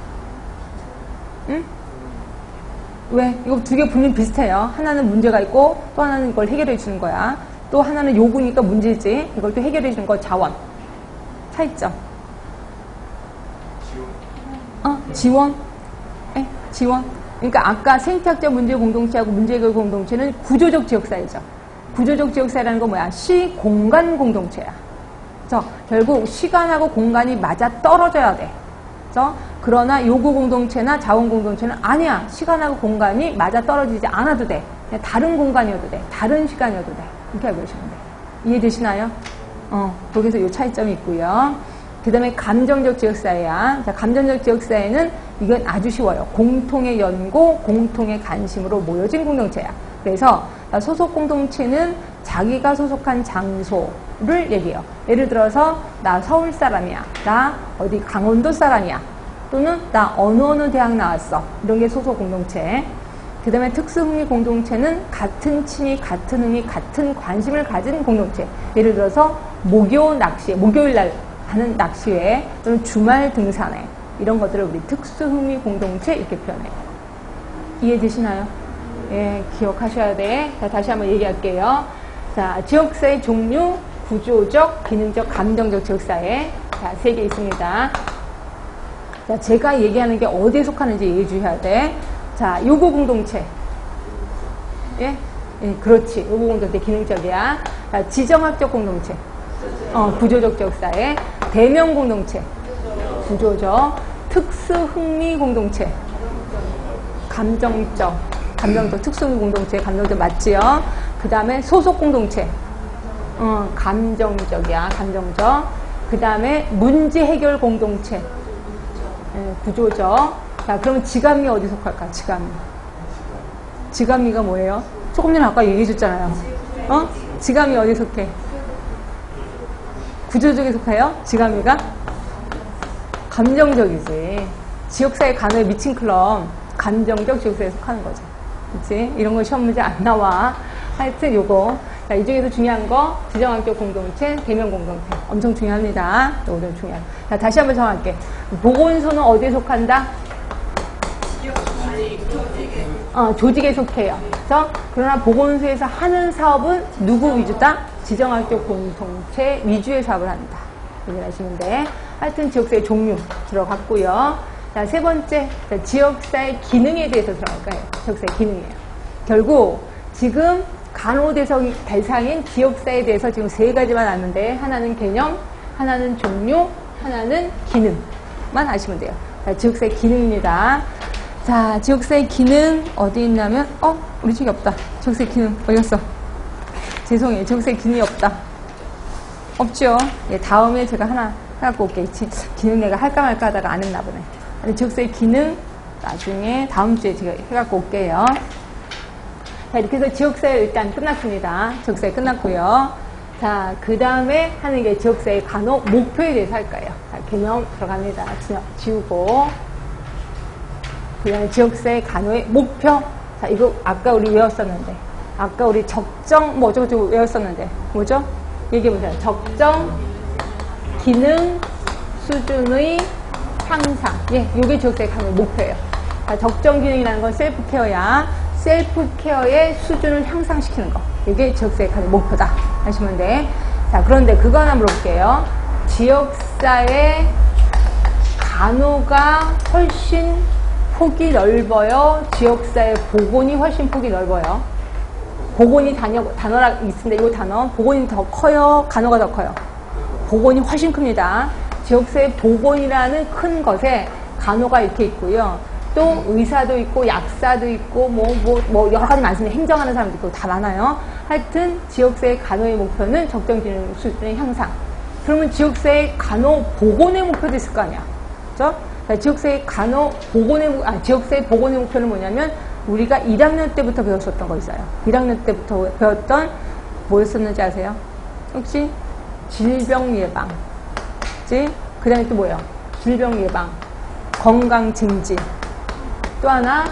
응? 왜? 이거 두 개 분명 비슷해요. 하나는 문제가 있고 또 하나는 이걸 해결해 주는 거야. 또 하나는 요구니까 문제지. 이걸 또 해결해 주는 거 자원. 차이점. 어? 지원? 에? 지원? 그러니까 아까 생태학적 문제 공동체하고 문제 해결 공동체는 구조적 지역사회죠. 구조적 지역사회라는 건 뭐야? 시, 공간 공동체야. 그래서 결국 시간하고 공간이 맞아 떨어져야 돼. 그래서 그러나 요구 공동체나 자원 공동체는 아니야. 시간하고 공간이 맞아 떨어지지 않아도 돼. 그냥 다른 공간이어도 돼. 다른 시간이어도 돼. 이렇게 알고 계시면 돼. 이해되시나요? 어, 거기서 요 차이점이 있고요. 그 다음에 감정적 지역사회야. 자, 감정적 지역사회는 이건 아주 쉬워요. 공통의 연고, 공통의 관심으로 모여진 공동체야. 그래서 소속 공동체는 자기가 소속한 장소를 얘기해요. 예를 들어서 나 서울 사람이야. 나 어디 강원도 사람이야. 또는 나 어느 어느 대학 나왔어. 이런 게 소속 공동체. 그 다음에 특수흥미 공동체는 같은 취미, 같은 흥미, 같은 관심을 가진 공동체. 예를 들어서 목요 낚시, 목요일 날 하는 낚시회 또는 주말 등산회 이런 것들을 우리 특수흥미 공동체 이렇게 표현해요. 이해되시나요? 예, 기억하셔야 돼. 자, 다시 한번 얘기할게요. 자, 지역사회 종류, 구조적, 기능적, 감정적 지역사회. 자, 세 개 있습니다. 자, 제가 얘기하는 게 어디에 속하는지 얘기해 주셔야 돼. 자, 요구 공동체. 예? 예, 그렇지. 요구 공동체 기능적이야. 자, 지정학적 공동체. 어, 구조적 지역사회. 대명 공동체. 구조적. 특수흥미 공동체. 감정적. 감정적. 특수흥미 공동체. 감정적 맞지요? 그 다음에 소속 공동체. 어, 감정적이야. 감정적. 그 다음에 문제 해결 공동체. 예, 구조적. 자, 그러면 지감미 어디 속할까? 지감미. 지감미가 뭐예요? 조금 전에 아까 얘기해 줬잖아요. 어? 지감미 어디 속해? 구조적에 속해요? 지감미가? 감정적이지. 지역사회 간호에 미친 클럽. 감정적 지역사회에 속하는 거죠. 그치? 이런 거 시험 문제 안 나와. 하여튼 요거. 자, 이 중에서 중요한 거, 지정학적 공동체, 대명 공동체. 엄청 중요합니다. 요거는 중요한. 자, 다시 한번 정할게. 보건소는 어디에 속한다? 어, 조직에 속해요. 그래서 그러나 보건소에서 하는 사업은 누구 위주다? 지정학적 공동체 위주의 사업을 한다. 이렇게 하시면 돼. 하여튼 지역사회 종류 들어갔고요. 자, 세 번째, 자, 지역사회 기능에 대해서 들어갈까요? 지역사회 기능이에요. 결국 지금 간호 대상인 지역사회에 대해서 지금 세 가지만 아는데 하나는 개념, 하나는 종류, 하나는 기능만 아시면 돼요. 자, 지역사회 기능입니다. 자, 지역사회 기능 어디 있냐면 어? 우리 책이 없다. 지역사회 기능 어디 갔어? 죄송해요. 지역사회 기능이 없다. 없죠? 예, 다음에 제가 하나 해갖고 올게. 기능 내가 할까 말까 하다가 안 했나 보네. 아니, 지역사회 기능 나중에 다음 주에 제가 해갖고 올게요. 자, 이렇게 해서 지역사회 일단 끝났습니다. 지역사회 끝났고요. 자, 그 다음에 하는 게 지역사회 간호 목표에 대해서 할 거예요. 자, 개념 들어갑니다. 지우고. 그 다음에 지역사회 간호의 목표. 자, 이거 아까 우리 외웠었는데. 아까 우리 적정, 뭐 어쩌고저쩌고 외웠었는데. 뭐죠? 얘기해보세요. 적정, 기능, 수준의 향상. 예, 요게 지역사회 간호의 목표예요. 자, 적정 기능이라는 건 셀프 케어야. 셀프 케어의 수준을 향상시키는 거. 이게 지역사회 간호의 목표다. 하시면 돼. 자, 그런데 그거 하나 물어볼게요. 지역사회 간호가 훨씬 폭이 넓어요. 지역사회 보건이 훨씬 폭이 넓어요. 보건이 단어, 단어가 있습니다. 이 단어. 보건이 더 커요. 간호가 더 커요. 보건이 훨씬 큽니다. 지역사회 보건이라는 큰 것에 간호가 이렇게 있고요. 또 의사도 있고 약사도 있고 뭐, 뭐, 뭐 여러 가지 많습니다. 행정하는 사람도 있고 다 많아요. 하여튼 지역사회 간호의 목표는 적정 기능 수준의 향상. 그러면 지역사회 간호 보건의 목표도 있을 거 아니야. 그렇죠? 지역사회 간호 보건의, 아, 지역사회 보건의 목표는 뭐냐면 우리가 일 학년 때부터 배웠었던 거 있어요. 일 학년 때부터 배웠던 뭐였었는지 아세요? 혹시 질병 예방. 그 다음에 또 뭐예요? 질병 예방, 건강 증진. 또 하나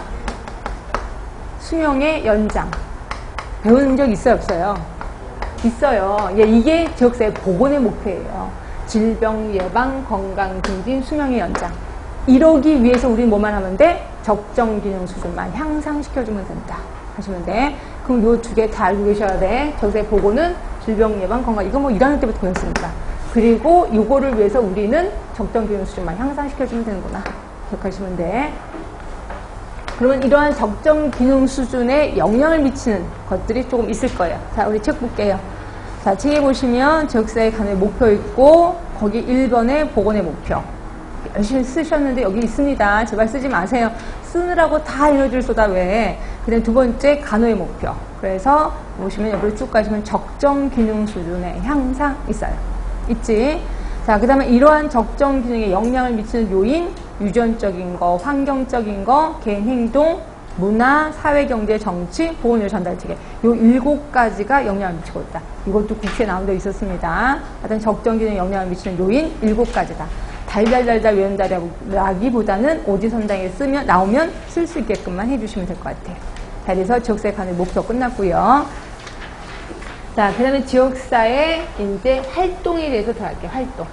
수명의 연장. 배운 적 있어요, 없어요? 있어요. 예, 이게 지역사회 보건의 목표예요. 질병 예방, 건강 증진, 수명의 연장. 이러기 위해서 우리는 뭐만 하면 돼? 적정 기능 수준만 향상시켜주면 된다. 하시면 돼. 그럼 요 두 개 다 알고 계셔야 돼. 지역사회 보건은 질병 예방, 건강. 이거 뭐 일 학년 때부터 배웠으니까. 그리고 요거를 위해서 우리는 적정 기능 수준만 향상시켜주면 되는구나. 기억하시면 돼. 그러면 이러한 적정 기능 수준에 영향을 미치는 것들이 조금 있을 거예요. 자, 우리 책 볼게요. 자, 책에 보시면 지역사회 간호의 목표 있고 거기 일 번에 보건의 목표. 열심히 쓰셨는데 여기 있습니다. 제발 쓰지 마세요. 쓰느라고 다 에너지를 쏟아 왜. 그다음 두 번째 간호의 목표. 그래서 보시면 옆으로 쭉 가시면 적정 균형 수준의 향상 있어요. 있지? 자, 그 다음에 이러한 적정 균형에 영향을 미치는 요인, 유전적인 거, 환경적인 거, 개인 행동, 문화, 사회, 경제, 정치, 보건료 전달체계. 요 일곱 가지가 영향을 미치고 있다. 이것도 국시에 나온 데 있었습니다. 하여튼 적정 균형에 영향을 미치는 요인 일곱 가지다. 달달달달 외운다라기보다는 오지선당에 쓰면, 나오면 쓸 수 있게끔만 해주시면 될 것 같아요. 자, 그래서 지역사회 간의 목표 끝났고요. 자, 그 다음에 지역사회 이제 활동에 대해서 더 할게요. 활동.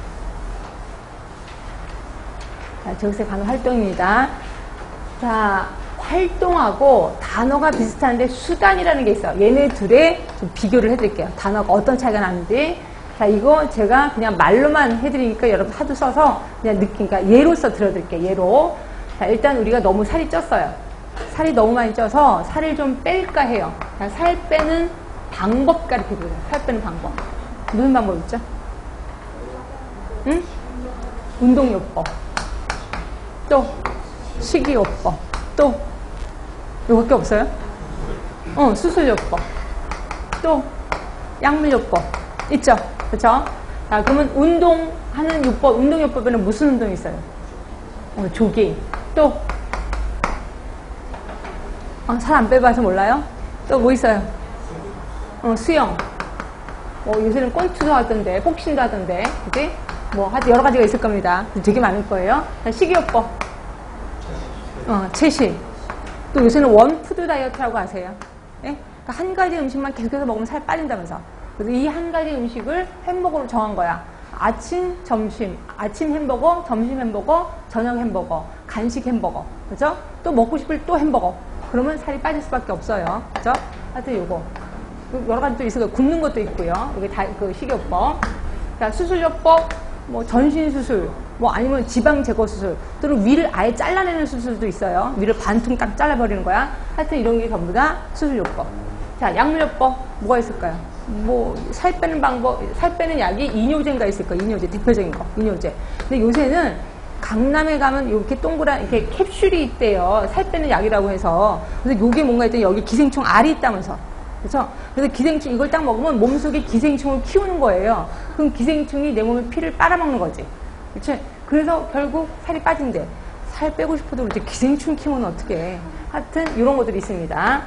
자, 지역사회 간호 활동입니다. 자, 활동하고 단어가 비슷한데 수단이라는 게 있어요. 얘네 둘의 좀 비교를 해드릴게요. 단어가 어떤 차이가 나는지. 자, 이거 제가 그냥 말로만 해드리니까 여러분 하도 써서 그냥 느낌, 그러니까 예로서 들어드릴게요. 예로. 자, 일단 우리가 너무 살이 쪘어요. 살이 너무 많이 쪄서 살을 좀 뺄까 해요. 자, 살 빼는 방법 가르쳐드려요. 살 빼는 방법. 무슨 방법 있죠? 응? 운동요법. 또 식이요법. 또 요밖에 없어요? 어, 수술요법. 또 약물요법. 있죠? 그렇죠? 자, 그러면 운동하는 요법, 운동요법에는 무슨 운동이 있어요? 어, 조깅. 또 어, 살 안 빼봐서 몰라요? 또 뭐 있어요? 어, 수영. 뭐 요새는 권투도 하던데, 복싱도 하던데, 그지? 뭐 하여튼 여러 가지가 있을 겁니다. 되게 많을 거예요. 자, 식이요법. 어, 채식. 또 요새는 원푸드 다이어트라고 아세요? 예? 그러니까 한 가지 음식만 계속해서 먹으면 살 빠진다면서. 그래서 이 한 가지 음식을 햄버거로 정한 거야. 아침, 점심, 아침 햄버거, 점심 햄버거, 저녁 햄버거, 간식 햄버거. 그죠? 또 먹고 싶을 또 햄버거. 그러면 살이 빠질 수밖에 없어요. 그죠? 하여튼 요거. 여러 가지 또 있어요. 굽는 것도 있고요. 여기 다, 그 식이요법. 자, 수술요법, 뭐 전신수술, 뭐 아니면 지방 제거 수술, 또는 위를 아예 잘라내는 수술도 있어요. 위를 반통 딱 잘라버리는 거야. 하여튼 이런 게 전부 다 수술요법. 자, 약물요법, 뭐가 있을까요? 뭐, 살 빼는 방법, 살 빼는 약이 이뇨제인가 있을 거예요. 이뇨제, 대표적인 거. 이뇨제. 근데 요새는 강남에 가면 이렇게 동그란, 이렇게 캡슐이 있대요. 살 빼는 약이라고 해서. 그래서 요게 뭔가 했더니 여기 기생충 알이 있다면서. 그렇죠? 그래서 기생충, 이걸 딱 먹으면 몸속에 기생충을 키우는 거예요. 그럼 기생충이 내 몸의 피를 빨아먹는 거지. 그렇죠? 그래서 결국 살이 빠진대. 살 빼고 싶어도 그렇지. 기생충 키우면 어떡해. 하여튼 이런 것들이 있습니다.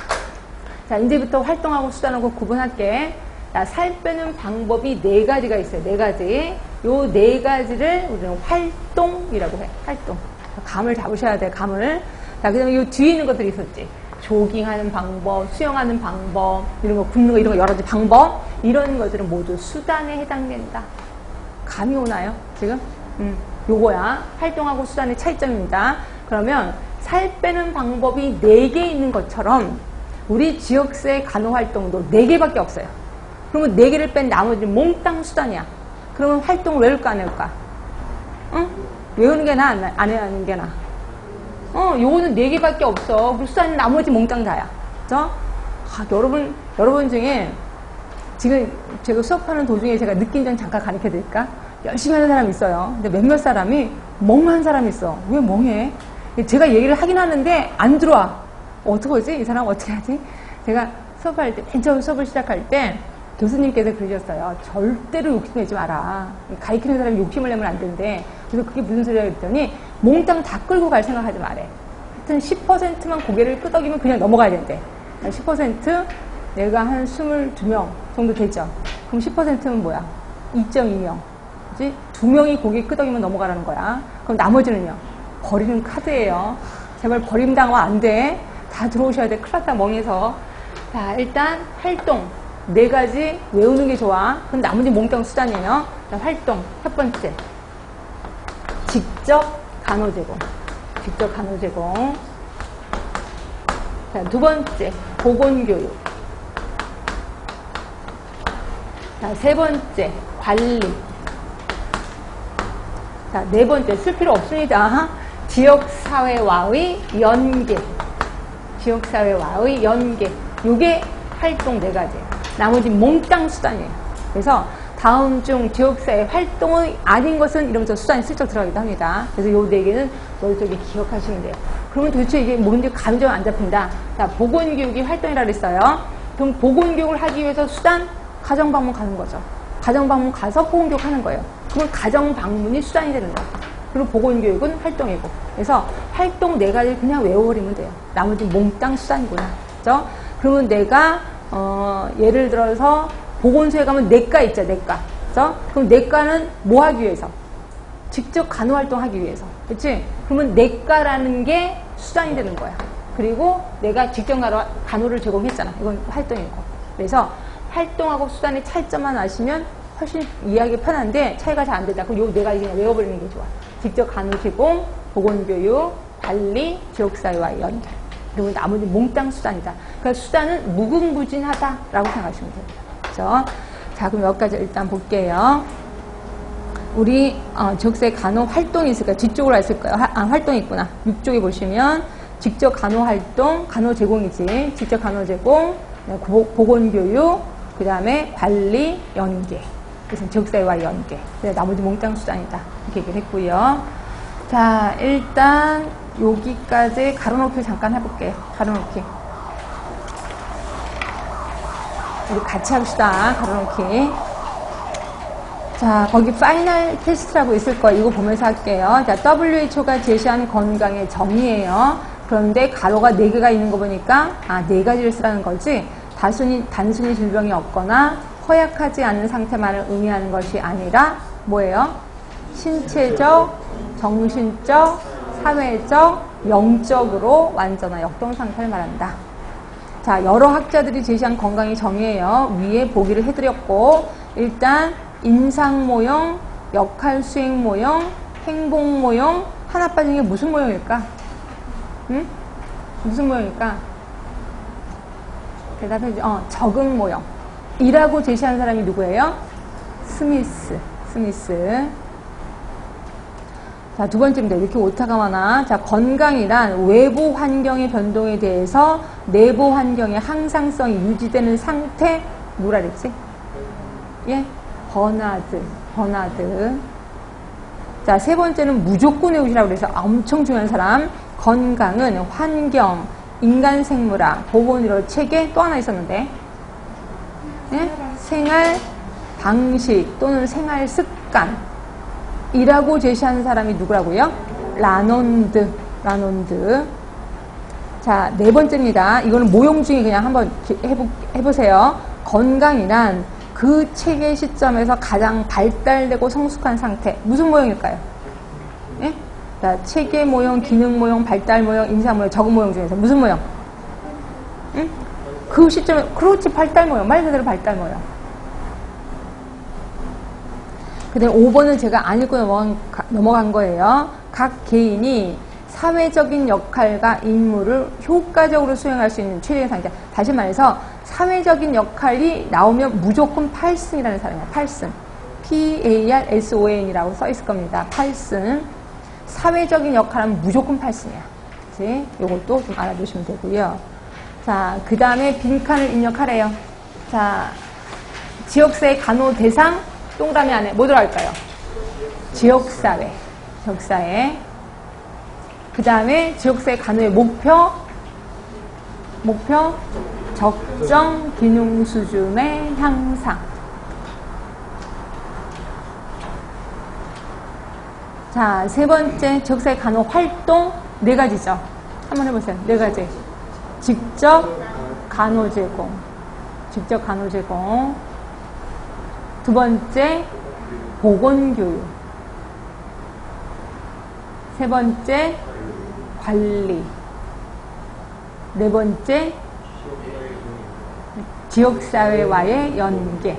자, 이제부터 활동하고 수단하고 구분할게. 자, 살 빼는 방법이 네 가지가 있어요. 네 가지. 요 네 가지를 우리는 활동이라고 해. 활동. 감을 잡으셔야 돼, 감을. 자, 그 다음에 요 뒤에 있는 것들이 있었지. 조깅하는 방법, 수영하는 방법, 이런 거, 굽는 거, 이런 거 여러 가지 방법. 이런 것들은 모두 수단에 해당된다. 감이 오나요? 지금? 음, 요거야. 활동하고 수단의 차이점입니다. 그러면 살 빼는 방법이 네 개 있는 것처럼 우리 지역사회 간호활동도 네 개밖에 없어요. 그러면 네 개를 뺀 나머지는 몽땅 수단이야. 그러면 활동을 외울까 안 외울까? 응? 외우는 게 나아? 안 외우는 게 나아? 어, 요거는 네 개밖에 없어. 그리고 수단은 나머지 몽땅 다야. 그죠? 아, 여러분, 여러분 중에 지금 제가 수업하는 도중에 제가 느낀 점 잠깐 가르쳐 드릴까? 열심히 하는 사람이 있어요. 근데 몇몇 사람이 멍한 사람이 있어. 왜 멍해? 제가 얘기를 하긴 하는데 안 들어와. 어떡하지? 이 사람 어떻게 하지? 제가 수업할 때, 맨 처음 수업을 시작할 때 교수님께서 그러셨어요. 절대로 욕심내지 마라. 가르치는 사람이 욕심을 내면 안 된대. 그래서 그게 무슨 소리야 했더니 몽땅 다 끌고 갈 생각하지 말래. 하여튼 십 퍼센트만 고개를 끄덕이면 그냥 넘어가야 된대. 십 퍼센트 내가 한 이십이 명 정도 되죠. 그럼 십 퍼센트는 뭐야? 이 점 이 명. 그치? 두 명이 고개 끄덕이면 넘어가라는 거야. 그럼 나머지는요? 버리는 카드예요. 제발 버림당하면 안 돼. 다 들어오셔야 돼. 큰일 났다, 멍해서. 자, 일단 활동. 네 가지 외우는 게 좋아. 그럼 나머지 몽땅 수단이에요. 자, 활동. 첫 번째. 직접 간호 제공. 직접 간호 제공. 자, 두 번째. 보건교육. 자, 세 번째. 관리. 자, 네 번째. 쓸 필요 없습니다. 지역사회와의 연계. 지역사회와의 연계. 요게 활동 네 가지. 나머지 몽땅 수단이에요. 그래서 다음 중 지역사회 활동이 아닌 것은 이러면서 수단이 슬쩍 들어가기도 합니다. 그래서 요 네 개는 머릿속에 기억하시면 돼요. 그러면 도대체 이게 뭔지 감정 안 잡힌다. 자, 보건교육이 활동이라 그랬어요. 그럼 보건교육을 하기 위해서 수단? 가정방문 가는 거죠. 가정방문 가서 보건교육 하는 거예요. 그러면 가정방문이 수단이 되는 거예요. 그리고 보건교육은 활동이고. 그래서 활동 네 가지를 그냥 외워버리면 돼요. 나머지 몽땅 수단이구나. 그죠? 그러면 내가, 어, 예를 들어서 보건소에 가면 내과 있죠, 내과. 그죠? 그럼 내과는 뭐 하기 위해서? 직접 간호활동 하기 위해서. 그치? 그러면 내과라는 게 수단이 되는 거야. 그리고 내가 직접 간호, 간호를 제공했잖아. 이건 활동이고. 그래서 활동하고 수단의 차이점만 아시면 훨씬 이해하기 편한데 차이가 잘 안 되다. 그럼 요 네 가지 그냥 외워버리는 게 좋아. 직접 간호 제공, 보건교육, 관리, 지역사회와의 연결. 그리고 나머지 몽땅 수단이다. 그러니까 수단은 무궁무진하다라고 생각하시면 됩니다. 그렇죠? 자, 그럼 여기까지 일단 볼게요. 우리 어, 지역사회 간호 활동이 있을까요? 뒤쪽으로 있을 거예요. 하, 아, 활동이 있구나. 육 쪽에 보시면 직접 간호 활동, 간호 제공이지. 직접 간호 제공, 보건교육, 그 다음에 관리, 연계. 그래서 지역사회와 연계. 그래서 나머지 몽땅 수단이다. 이렇게 얘기를 했고요. 자, 일단 여기까지 가로놓기 잠깐 해볼게요. 가로놓기. 우리 같이 합시다. 가로놓기. 자, 거기 파이널 테스트라고 있을 거예요. 이거 보면서 할게요. 자, 더블유에이치오가 제시한 건강의 정의예요. 그런데 가로가 네 개가 있는 거 보니까 아, 네 가지를 쓰라는 거지. 단순히, 단순히 질병이 없거나 허약하지 않은 상태만을 의미하는 것이 아니라 뭐예요? 신체적, 정신적, 사회적, 영적으로 완전한 역동 상태를 말한다. 자, 여러 학자들이 제시한 건강의 정의예요. 위에 보기를 해드렸고 일단 임상 모형, 역할 수행 모형, 행복 모형 하나 빠진 게 무슨 모형일까? 응? 무슨 모형일까? 대답해 줘. 어, 적응 모형. 이라고 제시한 사람이 누구예요? 스미스. 스미스. 자, 두 번째입니다. 이렇게 오타가 많아. 자, 건강이란 외부 환경의 변동에 대해서 내부 환경의 항상성이 유지되는 상태, 뭐라 그랬지? 예? 버나드. 버나드. 자, 세 번째는 무조건의 의지라고 그래서 엄청 중요한 사람. 건강은 환경, 인간 생물학, 보건의료 체계 또 하나 있었는데. 예? 생활 방식 또는 생활 습관. 이라고 제시하는 사람이 누구라고요? 라논드. 라논드. 자, 네 번째입니다. 이거는 모형 중에 그냥 한번 해보, 해보세요. 건강이란 그 체계 시점에서 가장 발달되고 성숙한 상태. 무슨 모형일까요? 예? 자, 체계 모형, 기능 모형, 발달 모형, 인사 모형, 적응 모형 중에서 무슨 모형? 응? 그 시점에, 그렇지, 발달 모형. 말 그대로 발달 모형. 그 다음에 오 번은 제가 안 읽고 넘어간, 넘어간 거예요. 각 개인이 사회적인 역할과 임무를 효과적으로 수행할 수 있는 최적의 상태. 다시 말해서 사회적인 역할이 나오면 무조건 팔 승이라는 사람이에요. 팔 승. 피 에이 알 에스 오 엔이라고 써 있을 겁니다. 팔 승. 사회적인 역할은 무조건 팔 승이야. 그치? 요것도 좀 알아두시면 되고요. 자, 그 다음에 빈칸을 입력하래요. 자, 지역사회 간호 대상 동그라미 안에 뭐 들어갈까요? 지역사회. 지역사회. 그 다음에 지역사회 간호의 목표. 목표. 적정 기능 수준의 향상. 자, 세 번째 지역사회 간호 활동 네 가지죠. 한번 해보세요. 네 가지. 직접 간호 제공. 직접 간호 제공. 두 번째, 보건교육. 세 번째, 관리. 네 번째, 지역사회와의 연계.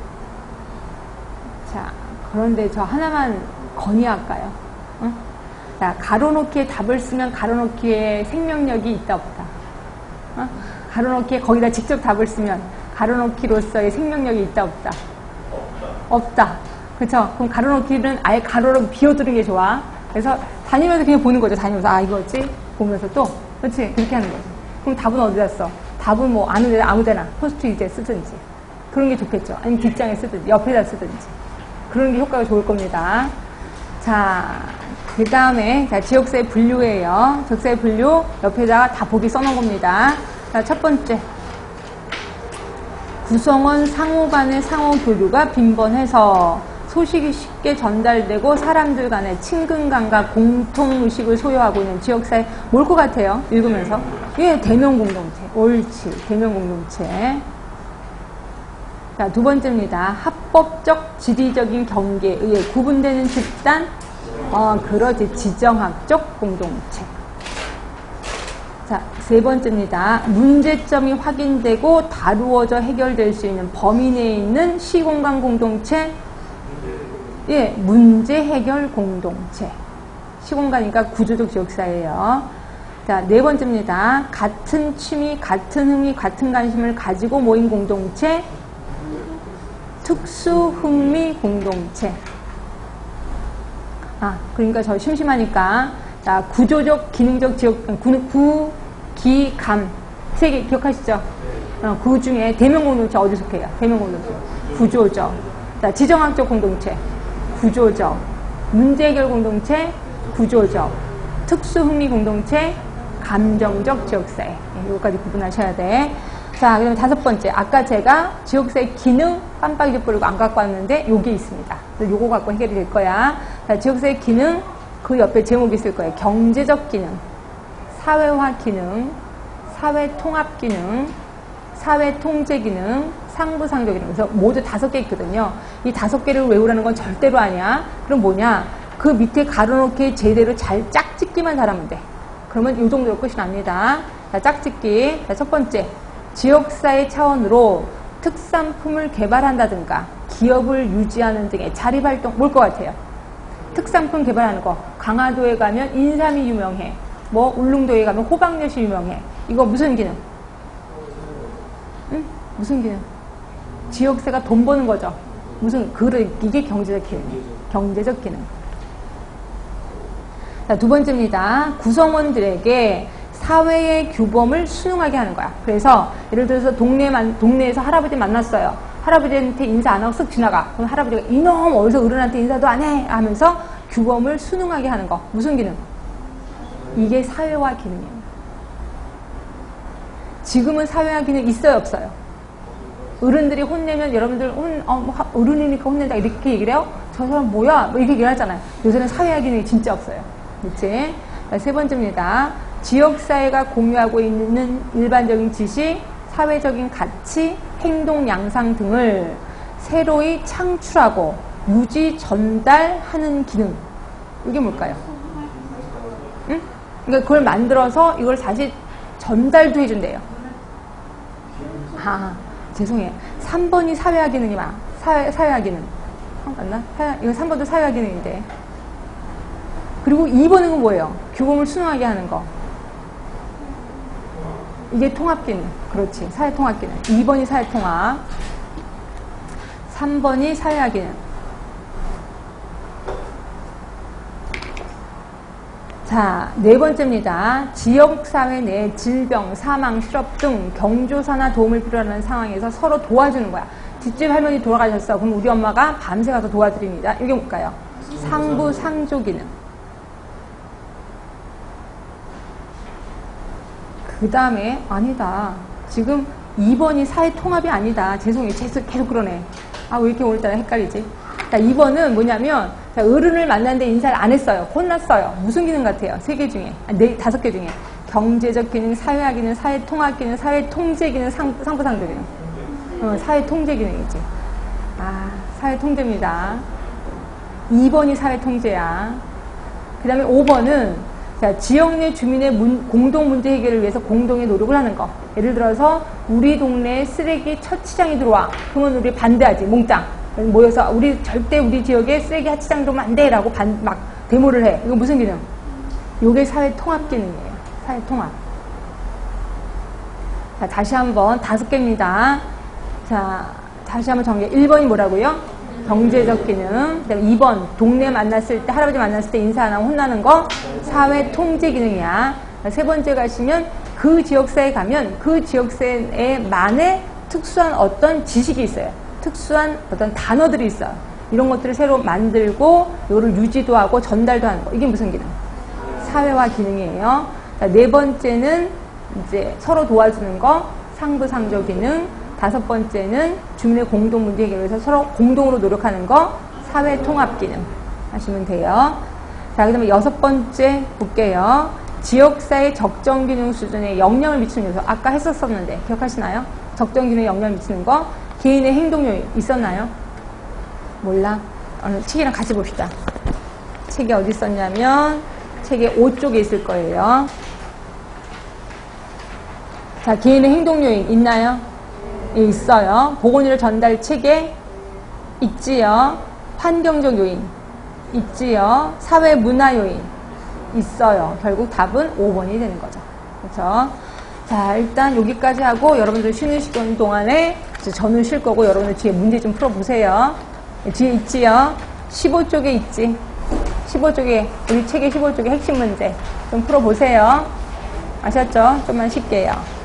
자, 그런데 저 하나만 건의할까요? 응? 자, 가로놓기에 답을 쓰면 가로놓기에 생명력이 있다 없다? 어? 가로놓기에 거기다 직접 답을 쓰면 가로놓기로서의 생명력이 있다 없다? 없다. 그쵸? 그럼 가로놓기는 아예 가로로 비워두는 게 좋아. 그래서 다니면서 그냥 보는 거죠. 다니면서 아 이거지? 보면서 또 그렇지? 그렇게 하는 거지. 그럼 답은 어디다 써? 답은 뭐 아무 데나 아무 데나 포스트잇에 쓰든지. 그런 게 좋겠죠. 아니면 뒷장에 쓰든지, 옆에다 쓰든지. 그런 게 효과가 좋을 겁니다. 자, 그 다음에, 자, 지역사회 분류예요. 지역사회 분류, 옆에다가 다 보기 써놓은 겁니다. 자, 첫 번째. 구성원 상호 간의 상호 교류가 빈번해서 소식이 쉽게 전달되고 사람들 간의 친근감과 공통의식을 소유하고 있는 지역사회, 뭘 것 같아요? 읽으면서. 예, 대면공동체. 옳지. 대면공동체. 자, 두 번째입니다. 합법적 지리적인 경계에 의해 구분되는 집단, 어, 그러지. 지정학적 공동체. 자, 세 번째입니다. 문제점이 확인되고 다루어져 해결될 수 있는 범위 내에 있는 시공간 공동체, 예, 문제 해결 공동체. 시공간이니까 구조적 지역사회예요. 자, 네 번째입니다. 같은 취미, 같은 흥미, 같은 관심을 가지고 모인 공동체, 특수 흥미 공동체. 아, 그러니까 저 심심하니까, 자, 구조적, 기능적 지역, 구, 구 기, 감. 세 개 기억하시죠? 어, 그 중에 대면 공동체 어디 속해요? 대면 공동체. 구조적. 자, 지정학적 공동체. 구조적. 문제 해결 공동체. 구조적. 특수 흥미 공동체. 감정적 지역사회. 네, 여기까지 구분하셔야 돼. 자, 그다음에 다섯 번째. 아까 제가 지역사회 기능 깜빡이 잊어버리고 안 갖고 왔는데 여기 있습니다. 그래서 요거 갖고 해결이 될 거야. 자, 지역사회 기능 그 옆에 제목이 있을 거예요. 경제적 기능, 사회화 기능, 사회 통합 기능, 사회 통제 기능, 상부상조 기능. 그래서 모두 다섯 개 있거든요. 이 다섯 개를 외우라는 건 절대로 아니야. 그럼 뭐냐? 그 밑에 가로놓기 제대로 잘 짝짓기만 잘하면 돼. 그러면 이 정도로 끝이 납니다. 자, 짝짓기. 자, 첫 번째. 지역사회 차원으로 특산품을 개발한다든가 기업을 유지하는 등의 자립활동, 뭘 것 같아요? 특산품 개발하는 거. 강화도에 가면 인삼이 유명해. 뭐 울릉도에 가면 호박엿이 유명해. 이거 무슨 기능? 응? 무슨 기능? 지역사가 돈 버는 거죠. 무슨 그래 이게 경제적 기능. 경제적 기능. 자, 두 번째입니다. 구성원들에게 사회의 규범을 수용하게 하는 거야. 그래서 예를 들어서 동네 만, 동네에서 할아버지 만났어요. 할아버지한테 인사 안 하고 쓱 지나가. 그럼 할아버지가 이놈 어디서 어른한테 인사도 안 해 하면서 규범을 수능하게 하는 거. 무슨 기능? 이게 사회화 기능이에요. 지금은 사회화 기능 있어요 없어요? 어른들이 혼내면 여러분들 혼, 어, 어른이니까 혼낸다 이렇게 얘기를 해요? 저 사람 뭐야? 뭐 이렇게 얘기를 하잖아요. 요새는 사회화 기능이 진짜 없어요. 그치? 세 번째입니다. 지역사회가 공유하고 있는 일반적인 지식, 사회적인 가치, 행동 양상 등을 새로이 창출하고 유지 전달하는 기능. 이게 뭘까요? 응? 그러니까 그걸 만들어서 이걸 다시 전달도 해준대요. 아, 죄송해요. 삼 번이 사회화 기능이 많아. 사회, 사회화 기능. 어, 맞나? 사회, 이거 삼 번도 사회화 기능인데. 그리고 이 번은 뭐예요? 규범을 수능하게 하는 거. 이게 통합 기능. 그렇지. 사회 통합 기능. 이 번이 사회 통합. 삼 번이 사회화 기능. 자, 네 번째입니다. 지역사회 내 질병, 사망, 실업 등 경조사나 도움을 필요로 하는 상황에서 서로 도와주는 거야. 뒷집 할머니 돌아가셨어. 그럼 우리 엄마가 밤새 가서 도와드립니다. 이게 뭘까요? 상부, 상조 기능. 그 다음에, 아니다. 지금 이 번이 사회 통합이 아니다. 죄송해요. 계속, 계속 그러네. 아, 왜 이렇게 오늘따라 헷갈리지? 자, 이 번은 뭐냐면, 자, 어른을 만났는데 인사를 안 했어요. 혼났어요. 무슨 기능 같아요? 세 개 중에. 아, 네, 다섯 개 중에. 경제적 기능, 사회화 기능, 사회 통합 기능, 사회 통제 기능, 상, 상부상조 기능. 어, 사회 통제 기능이지. 아, 사회 통제입니다. 이 번이 사회 통제야. 그 다음에 오 번은, 자, 지역 내 주민의 문, 공동 문제 해결을 위해서 공동의 노력을 하는 거. 예를 들어서, 우리 동네에 쓰레기 처치장이 들어와. 그러면 우리 반대하지, 몽땅. 모여서 우리 절대 우리 지역에 쓰레기 하치장 들어오면 안 돼 라고 반, 막 데모를 해. 이거 무슨 기능? 이게 사회 통합 기능이에요. 사회 통합. 자, 다시 한번 다섯 개입니다. 자, 다시 한번 정리해. 일 번이 뭐라고요? 경제적 기능. 그다음에 이 번 동네 만났을 때 할아버지 만났을 때 인사 안 하고 혼나는 거 사회 통제 기능이야. 세 번째 가시면 그 지역사에 가면 그 지역사에만의 특수한 어떤 지식이 있어요. 특수한 어떤 단어들이 있어요. 이런 것들을 새로 만들고 이거를 유지도 하고 전달도 하는 거. 이게 무슨 기능? 사회화 기능이에요. 자, 네 번째는 이제 서로 도와주는 거, 상부상조 기능. 다섯 번째는 주민의 공동 문제 해결을 위해서 서로 공동으로 노력하는 거, 사회 통합 기능 하시면 돼요. 자, 그 다음에 여섯 번째 볼게요. 지역사회 적정 균형 수준에 영향을 미치는 요소. 아까 했었었는데 기억하시나요? 적정 균형에 영향을 미치는 거. 개인의 행동 요인 있었나요? 몰라? 오늘 책이랑 같이 봅시다. 책이 어디 있었냐면 책의 오 쪽에 있을 거예요. 자, 개인의 행동 요인 있나요? 예, 있어요. 보건의료 전달 체계 있지요. 환경적 요인 있지요. 사회 문화 요인 있어요. 결국 답은 오 번이 되는 거죠. 그렇죠? 자, 일단 여기까지 하고 여러분들 쉬는 시간 동안에 이제 저는 쉴 거고 여러분들 뒤에 문제 좀 풀어보세요. 뒤에 있지요. 십오 쪽에 있지. 십오 쪽에 우리 책의 십오 쪽에 핵심 문제 좀 풀어보세요. 아셨죠? 좀만 쉽게요.